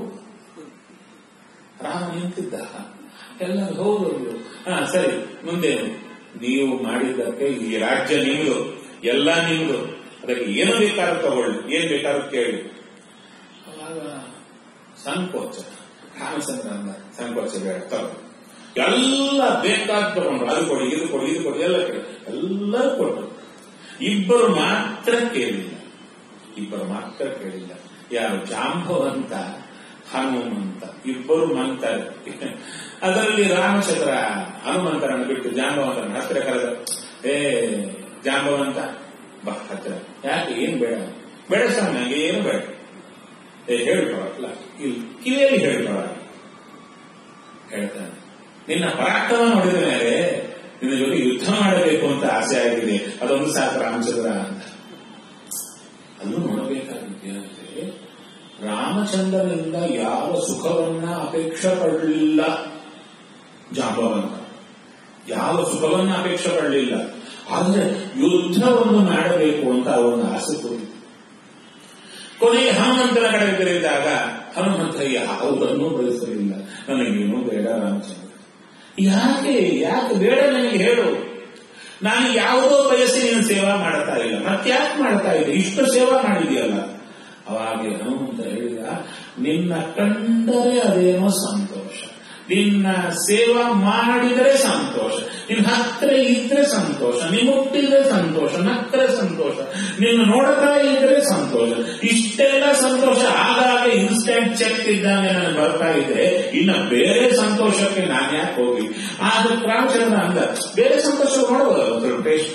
ರಾಮ ನಿಂತಿದ್ದ, ಎಲ್ಲರೂ ಹೌದು. ಹಾ ಸರಿ, ಮುಂದೆ ನೀವು ಮಾಡಿದ್ದಕ್ಕೆ ಈ ರಾಜ್ಯ ನಿಮ್ದು, ಎಲ್ಲ ನಿಮ್ದು, ಅದಕ್ಕೆ ಏನು ಬೇಕಾದ್ರೂ ತಗೊಳ್ಳಿ, ಏನ್ ಬೇಕಾದ್ರೂ ಕೇಳಿ. ಅವಾಗ ಸಂಕೋಚ. ರಾಮಚಂದ್ರ ಅಂದ, ಸಂಕೋಚ ಬೇಡ, ತಗೋ, ಎಲ್ಲ ಬೇಕಾದ ತಗೊಂಡ್ರು, ಅದು ಕೊಡಿ, ಇದು ಕೊಡಿ, ಇದು ಕೊಡಿ, ಎಲ್ಲ ಕೇಳಿ, ಎಲ್ಲರೂ ಕೊಟ್ಟರು. ಇಬ್ಬರು ಮಾತ್ರ ಕೇಳಿಲ್ಲ, ಇಬ್ಬರು ಮಾತ್ರ ಕೇಳಿಲ್ಲ. ಯಾರು? ಜಾಂಬವಂತ, ಹನುಮಂತ, ಇಬ್ಬರು ಮಂತಾರೆ. ಅದರಲ್ಲಿ ರಾಮಚಂದ್ರ ಹನುಮಂತರನ್ನು ಬಿಟ್ಟು ಜಾಂಬವಂತರನ್ನು ಹತ್ತಿರ ಕರೆದ. ಏ ಜಾಂಬವಂತ, ಬಾ ಹತ್ತಿರ. ಯಾಕೆ? ಏನ್ ಬೇಡ? ಬೇಡ ಸರ್, ನನಗೆ ಏನು ಬೇಡ. ಏ ಹೇಳ್ಕೊಳಲ್ಲ, ಇಲ್ಲಿ ಕಿವಿಯಲ್ಲಿ ಹೇಳ್ಕೊಳ. ಹೇಳ್ತಾನೆ, ನಿನ್ನ ಪರಾಕ್ರಮ ನೋಡಿದ ಮೇಲೆ ನಿನ್ನ ಜೊತೆ ಯುದ್ಧ ಮಾಡಬೇಕು ಅಂತ ಆಸೆ ಆಗಿದೆ, ಅದೊಂದು ಸಾಕು ರಾಮಚಂದ್ರ ಅಂತ. ಅಲ್ಲೂ ನೋಡಬೇಕಾಗಿದೆ, ರಾಮಚಂದ್ರನಿಂದ ಯಾವ ಸುಖವನ್ನ ಅಪೇಕ್ಷೆ ಪಡಲಿಲ್ಲ ಜಾಂಬವಂತ, ಯಾವ ಸುಖವನ್ನ ಅಪೇಕ್ಷೆ ಪಡಲಿಲ್ಲ. ಆದ್ರೆ ಯುದ್ಧವನ್ನು ಮಾಡಬೇಕು ಅಂತ ಅವನ ಆಸೆ ತೋರಿತು. ಕೊನೆಗೆ ಹನುಮಂತನ ಕಡೆಗೆ ತಿರುಗಿದಾಗ ಹನುಮಂತ ಯಾವುದನ್ನೂ ಬಯಸಲಿಲ್ಲ. ನನಗೇನು ಬೇಡ ರಾಮಚಂದ್ರ. ಯಾಕೆ ಯಾಕೆ ಬೇಡ ನನಗೆ ಹೇಳು, ನಾನು ಯಾವುದೋ ಬಯಸಿ ನೀನು ಸೇವಾ ಮಾಡ್ತಾ ಇಲ್ಲ, ಮತ್ತ್ಯಾಕೆ ಮಾಡ್ತಾ ಇಲ್ಲ, ಇಷ್ಟು ಸೇವಾ ಮಾಡಿದೆಯಲ್ಲ. ಅವಾಗ ಹನುಮಂತ ಹೇಳಿದ, ನಿನ್ನ ಕಂಡರೆ ಅದೇನೋ ಸಂತೋಷ, ನಿನ್ನ ಸೇವಾ ಮಾಡಿದರೆ ಸಂತೋಷ, ನಿನ್ನ ಹತ್ರ ಇದ್ರೆ ಸಂತೋಷ, ನೀ ಮುಟ್ಟಿದ್ರೆ ಸಂತೋಷ, ನಕ್ಕರೆ ಸಂತೋಷ, ನಿನ್ನ ನೋಡ್ತಾ ಇದ್ರೆ ಸಂತೋಷ, ಇಷ್ಟೆಲ್ಲ ಸಂತೋಷ ಆಗಾಗ ಇನ್ಸ್ಟೆಂಟ್ ಚೆಕ್ ಇದ್ದಂಗೆ ನನಗೆ ಬರ್ತಾ ಇದ್ರೆ ಇನ್ನು ಬೇರೆ ಸಂತೋಷಕ್ಕೆ ನಾನು ಯಾಕೆ ಹೋಗಿ. ಆದ್ರೆ ರಾಮಚಂದ್ರ ಅಂದ, ಬೇರೆ ಸಂತೋಷ ನೋಡಬಹುದು ಟೇಸ್ಟ್.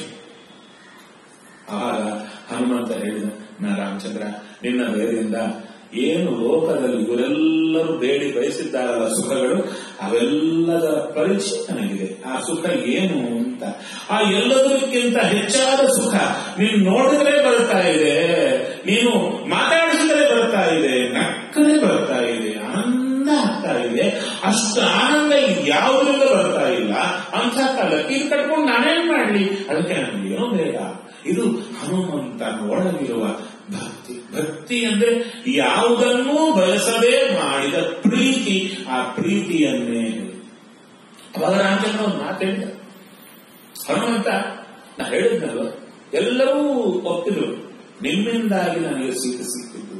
ಆಗ ಹನುಮಂತ ಹೇಳಿದ, ನಾ ರಾಮಚಂದ್ರ, ನಿನ್ನ ಬೇರೆಯಿಂದ ಏನು ಲೋಕದಲ್ಲಿ ಇವರೆಲ್ಲರೂ ಬೇಡಿ ಬಯಸಿದ್ದಾರಲ್ಲ ಸುಖಗಳು, ಅವೆಲ್ಲದರ ಪರಿಚಯ ನನಗಿದೆ. ಆ ಸುಖ ಏನು ಅಂತ, ಆ ಎಲ್ಲದಕ್ಕಿಂತ ಹೆಚ್ಚಾದ ಸುಖ ನೀನು ನೋಡಿದ್ರೆ ಬರ್ತಾ ಇದೆ, ನೀನು ಮಾತಾಡಿಸಿದ್ರೆ ಬರ್ತಾ ಇದೆ, ನಕ್ಕರೆ ಬರ್ತಾ ಇದೆ, ಆನಂದ ಆಗ್ತಾ ಇದೆ. ಅಷ್ಟು ಆನಂದ ಯಾವುದರಿಂದ ಬರ್ತಾ ಇಲ್ಲ. ಅಂತ ಕಾಲಕ್ಕೆ ಇದು ಕಟ್ಕೊಂಡು ನಾನೇನ್ ಮಾಡ್ಲಿ, ಅದಕ್ಕೆ ನನಗೇನೋ ಬೇಡ. ಇದು ಹನುಮಂತನ ಒಳಗಿರುವ ಭಕ್ತಿ. ಭಕ್ತಿ ಅಂದ್ರೆ ಯಾವುದನ್ನೂ ಬಯಸದೇ ಮಾಡಿದ ಪ್ರೀತಿ, ಆ ಪ್ರೀತಿಯನ್ನೇ. ಅವಾಗ ರಾಮಚಂದ್ರ ಒಂದು ಮಾತು ಹೇಳಿದ, ಹನುಮಂತ, ನಾ ಹೇಳಿದ್ನಲ್ವ, ಎಲ್ಲರೂ ಒಪ್ಪಿದ್ರು, ನಿಮ್ಮಿಂದಾಗಿ ನನಗೆ ಸೀತೆ ಸಿಕ್ಕಿದ್ದು.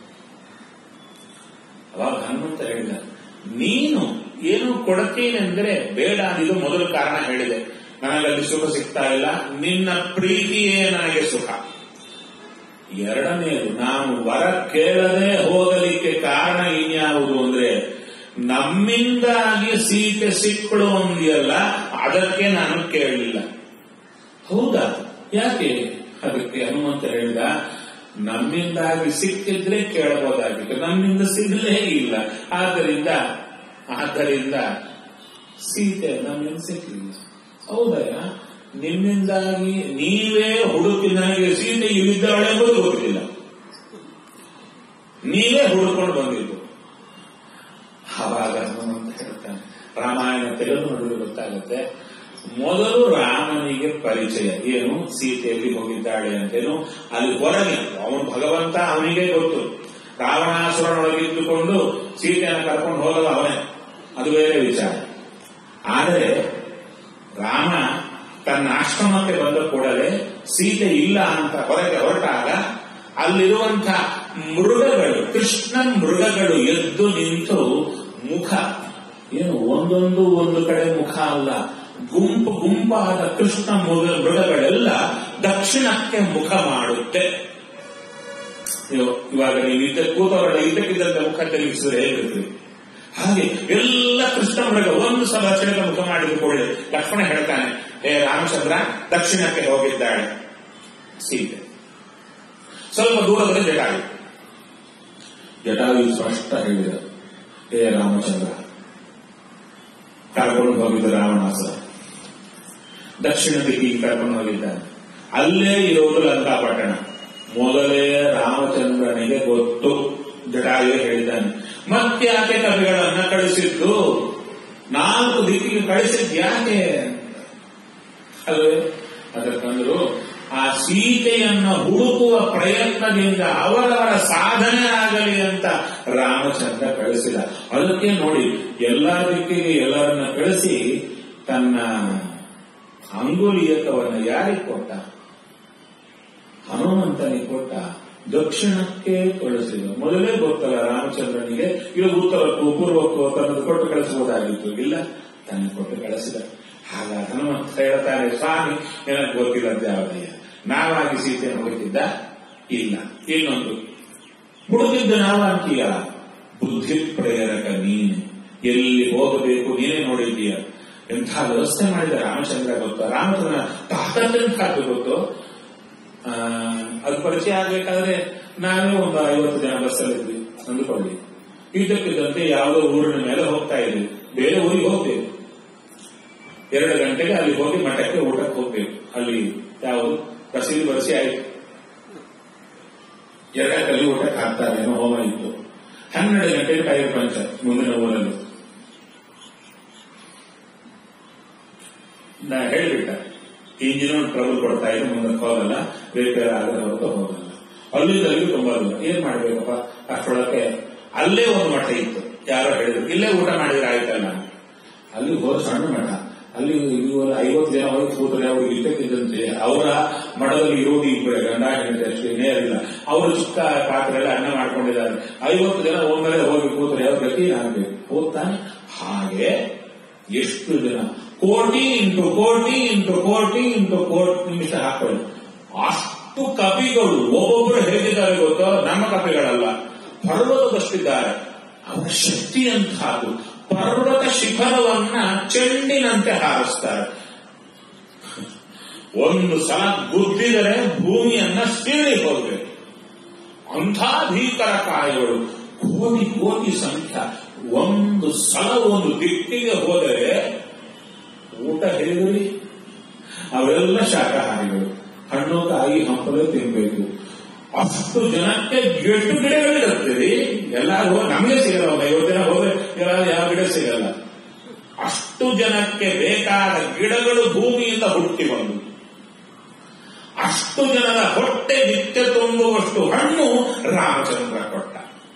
ಅವಾಗ ಹನುಮಂತ ಹೇಳಿದ, ನೀನು ಏನು ಕೊಡ್ತೀನೆಂದ್ರೆ ಬೇಡ, ಇದು ಮೊದಲ ಕಾರಣ ಹೇಳಿದೆ, ನನಗಲ್ಲಿ ಸುಖ ಸಿಗ್ತಾ ಇಲ್ಲ, ನಿನ್ನ ಪ್ರೀತಿಯೇ ನನಗೆ ಸುಖ. ಎರಡನೆಯದು, ನಾನು ವರ ಕೇಳದೆ ಹೋಗಲಿಕ್ಕೆ ಕಾರಣ ಇನ್ಯಾವುದು ಅಂದ್ರೆ ನಮ್ಮಿಂದಾಗಿ ಸೀತೆ ಸಿಕ್ಕಳು ಅಂದಿಯಲ್ಲ, ಅದಕ್ಕೆ ನಾನು ಕೇಳಲಿಲ್ಲ. ಹೌದಾ? ಯಾಕೆ? ಅದಕ್ಕೆ ಹನುಮಂತ ಹೇಳಿದ, ನಮ್ಮಿಂದಾಗಿ ಸಿಕ್ಕಿದ್ರೆ ಕೇಳಬಹುದಾಗಿತ್ತು, ನಮ್ಮಿಂದ ಸಿಗಲೇ ಇಲ್ಲ, ಆದ್ದರಿಂದ ಆದ್ದರಿಂದ ಸೀತೆ ನಮ್ಮಿಂದ ಸಿಕ್ಕಲಿಲ್ಲ. ಹೌದಯ್ಯ, ನಿಮ್ಮಿಂದಾಗಿ ನೀವೇ ಹುಡುಕಿ ನನಗೆ ಸೀತೆ ಇಲ್ಲಿದ್ದಾಳೆ ಎಂಬುದು ಗೊತ್ತಿಲ್ಲ, ನೀವೇ ಹುಡುಕೊಂಡು ಬಂದಿದ್ದು. ಆವಾಗ ಹನುಮಂತ ಹೇಳ್ತಾನೆ, ರಾಮಾಯಣ ತೆಗೆದು ನೋಡಿದ್ರೆ ಗೊತ್ತಾಗುತ್ತೆ. ಮೊದಲು ರಾಮನಿಗೆ ಪರಿಚಯ ಏನು, ಸೀತೆಯಲ್ಲಿ ಹೋಗಿದ್ದಾಳೆ ಅಂತೇನು, ಅಲ್ಲಿ ಹೊರಗೆ ಅವನು ಭಗವಂತ, ಅವನಿಗೆ ಗೊತ್ತು. ರಾವಣಾಸುರನೊಳಗಿದ್ದುಕೊಂಡು ಸೀತೆಯನ್ನು ಕರ್ಕೊಂಡು ಹೋಗಲ್ಲ ಅವನೇ, ಅದು ಬೇರೆ ವಿಚಾರ. ಆದರೆ ರಾಮ ತನ್ನ ಆಶ್ರಮಕ್ಕೆ ಬಂದ ಕೂಡಲೇ ಸೀತೆ ಇಲ್ಲ ಅಂತ ಹೊರಗೆ ಹೊರಟಾಗ ಅಲ್ಲಿರುವಂತಹ ಮೃಗಗಳು, ಕೃಷ್ಣ ಮೃಗಗಳು ಎದ್ದು ನಿಂತು ಮುಖ ಏನು ಒಂದೊಂದು ಒಂದು ಕಡೆ ಮುಖ ಅಲ್ಲ, ಗುಂಪು ಗುಂಪಾದ ಕೃಷ್ಣ ಮೃಗ ಮೃಗಗಳೆಲ್ಲ ದಕ್ಷಿಣಕ್ಕೆ ಮುಖ ಮಾಡುತ್ತೆ. ಇವಾಗ ನೀವು ಇದ್ದ ಕೂತವರೆಲ್ಲ ಇದಕ್ಕಿದ್ದಂತೆ ಮುಖ ತಿರುಗಿಸಿದ್ರೆ ಹೇಗಿರ್ತೀವಿ, ಹಾಗೆ ಎಲ್ಲ ಕೃಷ್ಣನಿಗೆ ಒಂದು ಸಲ ದಕ್ಷಿಣಕ್ಕೆ ಮುಖ ಮಾಡಿದುಕೊಳ್ಳಿ. ಲಕ್ಷ್ಮಣ ಹೇಳ್ತಾನೆ, ಹೇ ರಾಮಚಂದ್ರ, ದಕ್ಷಿಣಕ್ಕೆ ಹೋಗಿದ್ದಾಳೆ ಸೀತೆ. ಸ್ವಲ್ಪ ದೂರದಲ್ಲಿ ಜಟಾಯು. ಜಟಾಯು ಸ್ಪಷ್ಟ ಹೇಳಿದ, ಹೇ ರಾಮಚಂದ್ರ, ಕರ್ಕೊಂಡು ಹೋಗಿದ್ದ ರಾವಣಾಸುರ ದಕ್ಷಿಣ ದಿಕ್ಕಿಗೆ ಕರ್ಕೊಂಡು ಹೋಗಿದ್ದಾನೆ. ಅಲ್ಲೇ ಇರೋದು ಲಂಕಾಪಟ್ಟಣ. ಮೊದಲೇ ರಾಮಚಂದ್ರನಿಗೆ ಗೊತ್ತು, ಜಟಾಯು ಹೇಳಿದ್ದಾನೆ. ಮತ್ತ್ಯಾಕೆ ಕವಿಗಳನ್ನ ಕಳಿಸಿದ್ದು? ನಾಲ್ಕು ದಿಕ್ಕಿಗೆ ಕಳಿಸಿದ್ ಯಾಕೆ ಅಲ್ವೇ? ಅದಕ್ಕಂದ್ರು ಆ ಸೀತೆಯನ್ನ ಹುಡುಕುವ ಪ್ರಯತ್ನದಿಂದ ಅವರವರ ಸಾಧನೆ ಆಗಲಿ ಅಂತ ರಾಮಚಂದ್ರ ಕಳಿಸಿದ. ಅದಕ್ಕೆ ನೋಡಿ, ಎಲ್ಲಾ ದಿಕ್ಕಿಗೆ ಎಲ್ಲರನ್ನ ಕಳಿಸಿ ತನ್ನ ಅಂಗುಲಿಯಕವನ್ನು ಯಾರಿಗೆ ಕೊಟ್ಟ? ಹನುಮಂತನಿಗೆ ಕೊಟ್ಟ. ದಕ್ಷಿಣಕ್ಕೆ ಕಳಿಸಿದ. ಮೊದಲೇ ಗೊತ್ತಲ್ಲ ರಾಮಚಂದ್ರನಿಗೆ, ಇದು ಉತ್ತರಕ್ಕೂ ಪೂರ್ವಕ್ಕೂ ತನ್ನದು ಕೊಟ್ಟು ಕಳಿಸಬಹುದಾಗಿತ್ತು. ಇಲ್ಲ, ತನ್ನ ಕೊಟ್ಟು ಕಳಿಸಿದ. ಹಾಗ ಹನುಮಂತ ಹೇಳ್ತಾರೆ, ಸ್ವಾಮಿ ನನಗೆ ಗೊತ್ತಿಲ್ಲ ಯಾವದಯ್ಯ, ನಾವಾಗಿ ಸೀತೆಯನ್ನು ಹುಡುಕಿದ್ದ ಇಲ್ಲ. ಇನ್ನೊಂದು ಹುಡುಕಿದ್ದ ನಾವು ಅಂತೀಯ, ಬುದ್ಧಿ ಪ್ರೇರಕ ನೀನು, ಎಲ್ಲಿ ಹೋಗಬೇಕು ನೀನೇ ನೋಡಿದ್ದೀಯ. ಎಂಥ ವ್ಯವಸ್ಥೆ ಮಾಡಿದ ರಾಮಚಂದ್ರ ಗೊತ್ತು. ರಾಮಚಂದ್ರ ತಾಕತ್ತಂತಾದ್ದು ಗೊತ್ತು. ಆ ಅದು ಪರಿಚಯ ಆಗ್ಬೇಕಾದ್ರೆ ನಾವೇ ಒಂದು ಐವತ್ತು ಜನ ಬಸ್ಸಲ್ಲಿದ್ವಿ ಅಂದುಕೊಳ್ಳಿ. ಇದ್ದಕ್ಕಿದ್ದಂತೆ ಯಾವುದೋ ಊರಿನ ಮೇಲೆ ಹೋಗ್ತಾ ಇದ್ವಿ. ಬೇರೆ ಊರಿಗೆ ಹೋಗ್ಬೇಕು. ಎರಡು ಗಂಟೆಗೆ ಅಲ್ಲಿ ಹೋಗಿ ಮಠಕ್ಕೆ ಊಟಕ್ಕೆ ಹೋಗ್ಬೇಕು. ಅಲ್ಲಿ ಯಾವುದು ಕಸೀಲಿ ಬರಿಸಿ ಆಯ್ತು. ಎರಡಕ್ಕಲ್ಲಿ ಊಟಕ್ಕೆ ಹಾಕ್ತಾರೆ, ಏನೋ ಹೋಮ ಇತ್ತು. ಹನ್ನೆರಡು ಗಂಟೆಗೆ ಟೈರ್ ಪಂಚರ್ ಮುಂದಿನ ಊರಲ್ಲಿ. ನಾ ಹೇಳಿಬಿಟ್ಟ, ಇಂಜಿನ್ ಟ್ರಬಲ್ ಕೊಡ್ತಾ ಇದ್ದು, ಮುಂದಕ್ಕೆ ಹೋಗಲ್ಲ, ರಿಪೇರ್ ಆಗದ ಹೊರತು ಹೋಗಲ್ಲ. ಅಲ್ಲಿಂದಲ್ಲಿ ತುಂಬಾ ದೂರ. ಏನ್ ಮಾಡ್ಬೇಕಪ್ಪ? ಅಷ್ಟೊಳಕ್ಕೆ ಅಲ್ಲೇ ಒಂದು ಮಠ ಇತ್ತು. ಯಾರೋ ಹೇಳಿದ್ರು, ಇಲ್ಲೇ ಊಟ ಮಾಡಿದ್ರೆ ಆಯ್ತಲ್ಲ. ಅಲ್ಲಿ ಹೋದ ಸಣ್ಣ ಮಠ. ಅಲ್ಲಿ ಇವರು ಐವತ್ತು ಜನ ಹೋಗಿ ಕೂತರೆ ಅವ್ರಿಗೆ ಇದ್ದಕ್ಕಿದ್ದಂತೆ ಅವರ ಮಠದಲ್ಲಿ ಇರೋದು ಇಬ್ಬರೇ, ಗಂಡ ಹೆಂಡತಿ ಅಷ್ಟೇ, ನೇರಿಲ್ಲ. ಅವರು ಚಿಕ್ಕ ಪಾತ್ರೆಲ್ಲ ಅನ್ನ ಮಾಡ್ಕೊಂಡಿದ್ದಾರೆ. ಐವತ್ತು ಜನ ಒಮ್ಮೆಲೆ ಹೋಗಿ ಕೂತರೆ ಅವ್ರ ಗತಿ ಆಗ್ಬೇಕು. ಹೋಗ್ತಾನೆ. ಹಾಗೆ ಎಷ್ಟು ಜನ, ಕೋಟಿ ಇಂಟು ಕೋಟಿ ಇಂಟು ಕೋಟಿ ಇಂಟು ಕೋಟಿ ನಿಮಿಷ ಹಾಕೊಳ್ಳಿ. ಅಷ್ಟು ಕವಿಗಳು ಒಬ್ಬೊಬ್ಬರು ಹೇಗಿದ್ದಾರೆ ಗೊತ್ತೋ? ನಮ್ಮ ಕವಿಗಳಲ್ಲ, ಪರ್ವತದಷ್ಟಿದ್ದಾರೆ. ಅವರ ಶಕ್ತಿ ಅಂತದ್ದು. ಪರ್ವತ ಶಿಖರವನ್ನ ಚೆಂಡಿನಂತೆ ಹಾರಿಸ್ತಾರೆ. ಒಂದು ಸಲ ಗುದ್ದಿದರೆ ಭೂಮಿಯನ್ನ ಸೀಳಿ ಹೋಗಬೇಕು. ಅಂಥ ಭೀಕರ ಕಾಯಗಳು, ಕೋಟಿ ಕೋಟಿ ಸಂಖ್ಯೆ. ಒಂದು ಸಲ ಒಂದು ದಿಕ್ಕಿಗೆ ಹೋದರೆ ಊಟ ಹೇಳಿ. ಅವೆಲ್ಲ ಶಾಕಾಹಾರಿಗಳು, ಹಣ್ಣು ಕಾಯಿ ಹಂಪಲು ತಿನ್ಬೇಕು. ಅಷ್ಟು ಜನಕ್ಕೆ ಎಷ್ಟು ಗಿಡಗಳಿರುತ್ತೀರಿ? ಎಲ್ಲಾರು ನಮಗೆ ಸಿಗಲ್ಲ. ಒಂದು ಐವತ್ತು ಜನ ಹೋದ್ರೆ ಎಲ್ಲ ಯಾವ ಗಿಡ ಸಿಗಲ್ಲ. ಅಷ್ಟು ಜನಕ್ಕೆ ಬೇಕಾದ ಗಿಡಗಳು ಭೂಮಿಯಿಂದ ಹುಟ್ಟಿ ಬಂದು, ಅಷ್ಟು ಜನರ ಹೊಟ್ಟೆ ನಿತ್ಯ ತುಂಬುವಷ್ಟು ಹಣ್ಣು ರಾಮಚಂದ್ರ ಕೊಟ್ಟ.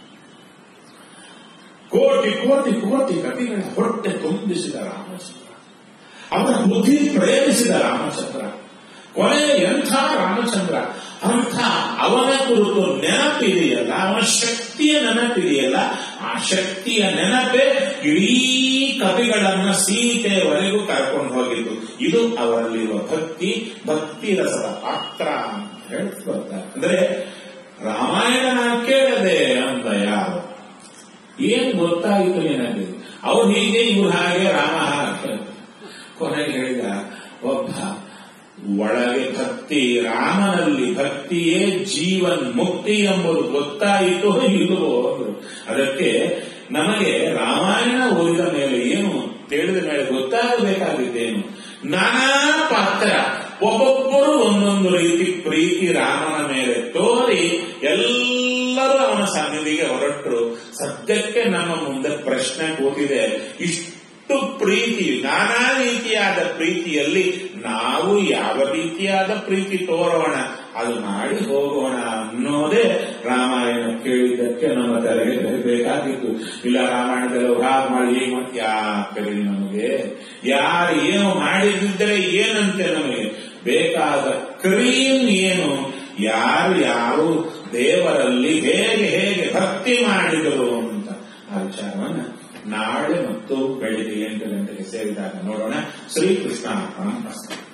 ಕೋಟಿ ಕೋಟಿ ಕೋಟಿ ಕವಿಗಳ ಹೊಟ್ಟೆ ತುಂಬಿಸಿದ ರಾಮಚಂದ್ರ. ಅವರ ಬುದ್ಧಿ ಪ್ರೇಮಿಸಿದ ರಾಮಚಂದ್ರ. ಕೊನೆ ಎಂಥ ರಾಮಚಂದ್ರ! ಅಂಥ ಅವನ ಕುರಿತು ನೆನಪಿದೆಯಲ್ಲ, ಅವನ ಶಕ್ತಿಯ ನೆನಪಿದೆಯಲ್ಲ, ಆ ಶಕ್ತಿಯ ನೆನಪೇ ಇಡೀ ಕವಿಗಳನ್ನ ಸೀತೆಯವರೆಗೂ ಕರ್ಕೊಂಡು ಹೋಗಿದ್ದು. ಇದು ಅವರಲ್ಲಿರುವ ಭಕ್ತಿ, ಭಕ್ತಿ ರಸದ ಪಾತ್ರ ಅಂತ ಹೇಳ್ತಾ ಬರ್ತಾರೆ. ಅಂದ್ರೆ ರಾಮಾಯಣ ಕೇಳದೆ ಅಂದ ಯಾರು? ಏನ್ ಗೊತ್ತಾಯಿತು ನಿನಗೆ? ಅವ್ರು ಹೀಗೆ, ಇವ್ರು ಹಾಗೆ, ರಾಮ ಹಾಗೆ. ಕೊನೆಗೆ ಹೇಳಿದ, ಒಬ್ಬ ಒಳಗೆ ಭಕ್ತಿ, ರಾಮನಲ್ಲಿ ಭಕ್ತಿಯೇ ಜೀವನ್ ಮುಕ್ತಿ ಎಂಬುದು ಗೊತ್ತಾಯಿತು ಇಲ್ಲವೋ? ಅದಕ್ಕೆ ನಮಗೆ ರಾಮಾಯಣ ಓದಿದ ಮೇಲೆ ಏನು ತಿಳಿದ ಮೇಲೆ ಗೊತ್ತಾಗಬೇಕಾಗಿದ್ದೇನು? ನಾನಾ ಪಾತ್ರ, ಒಬ್ಬೊಬ್ಬರು ಒಂದೊಂದು ರೀತಿ ಪ್ರೀತಿ ರಾಮನ ಮೇಲೆ ತೋರಿ ಎಲ್ಲರೂ ಅವನ ಸನ್ನಿಧಿಗೆ ಹೊರಟರು. ಸದ್ಯಕ್ಕೆ ನಮ್ಮ ಮುಂದೆ ಪ್ರಶ್ನೆ ಕೂತಿದೆ, ಇಷ್ಟು ಪ್ರೀತಿ, ನಾನಾ ರೀತಿಯಾದ ಪ್ರೀತಿಯಲ್ಲಿ ನಾವು ಯಾವ ರೀತಿಯಾದ ಪ್ರೀತಿ ತೋರೋಣ, ಅದು ಮಾಡಿ ಹೋಗೋಣ ಅನ್ನೋದೇ ರಾಮಾಯಣ ಕೇಳಿದ್ದಕ್ಕೆ ನಮ್ಮ ತಲೆಗೆ ಬೇಕಾಗಿತ್ತು. ಇಲ್ಲ ರಾಮಾಯಣದಲ್ಲಿ ಹಾಗೆ ಮಾಡಿ ಹೇಗೆ ಮತ್ತೆ ಯಾಕರಿ ನಮಗೆ? ಯಾರು ಏನು ಮಾಡಿದ್ರೆ ಏನಂತೆ? ನಮಗೆ ಬೇಕಾದ ಕ್ರೀಮ್ ಏನು? ಯಾರು ಯಾರು ದೇವರಲ್ಲಿ ಹೇಗೆ ಹೇಗೆ ಭಕ್ತಿ ಮಾಡಿದರು ಅಂತ ಆ ವಿಚಾರವನ್ನ ನಾಳೆ ಮತ್ತು ಬೆಳಿಗ್ಗೆ ಎಂಟು ಗಂಟೆಗೆ ಸೇರಿದಾಗ ನೋಡೋಣ. ಶ್ರೀಕೃಷ್ಣ ಅರ್ಪಣಮಸ್ತು.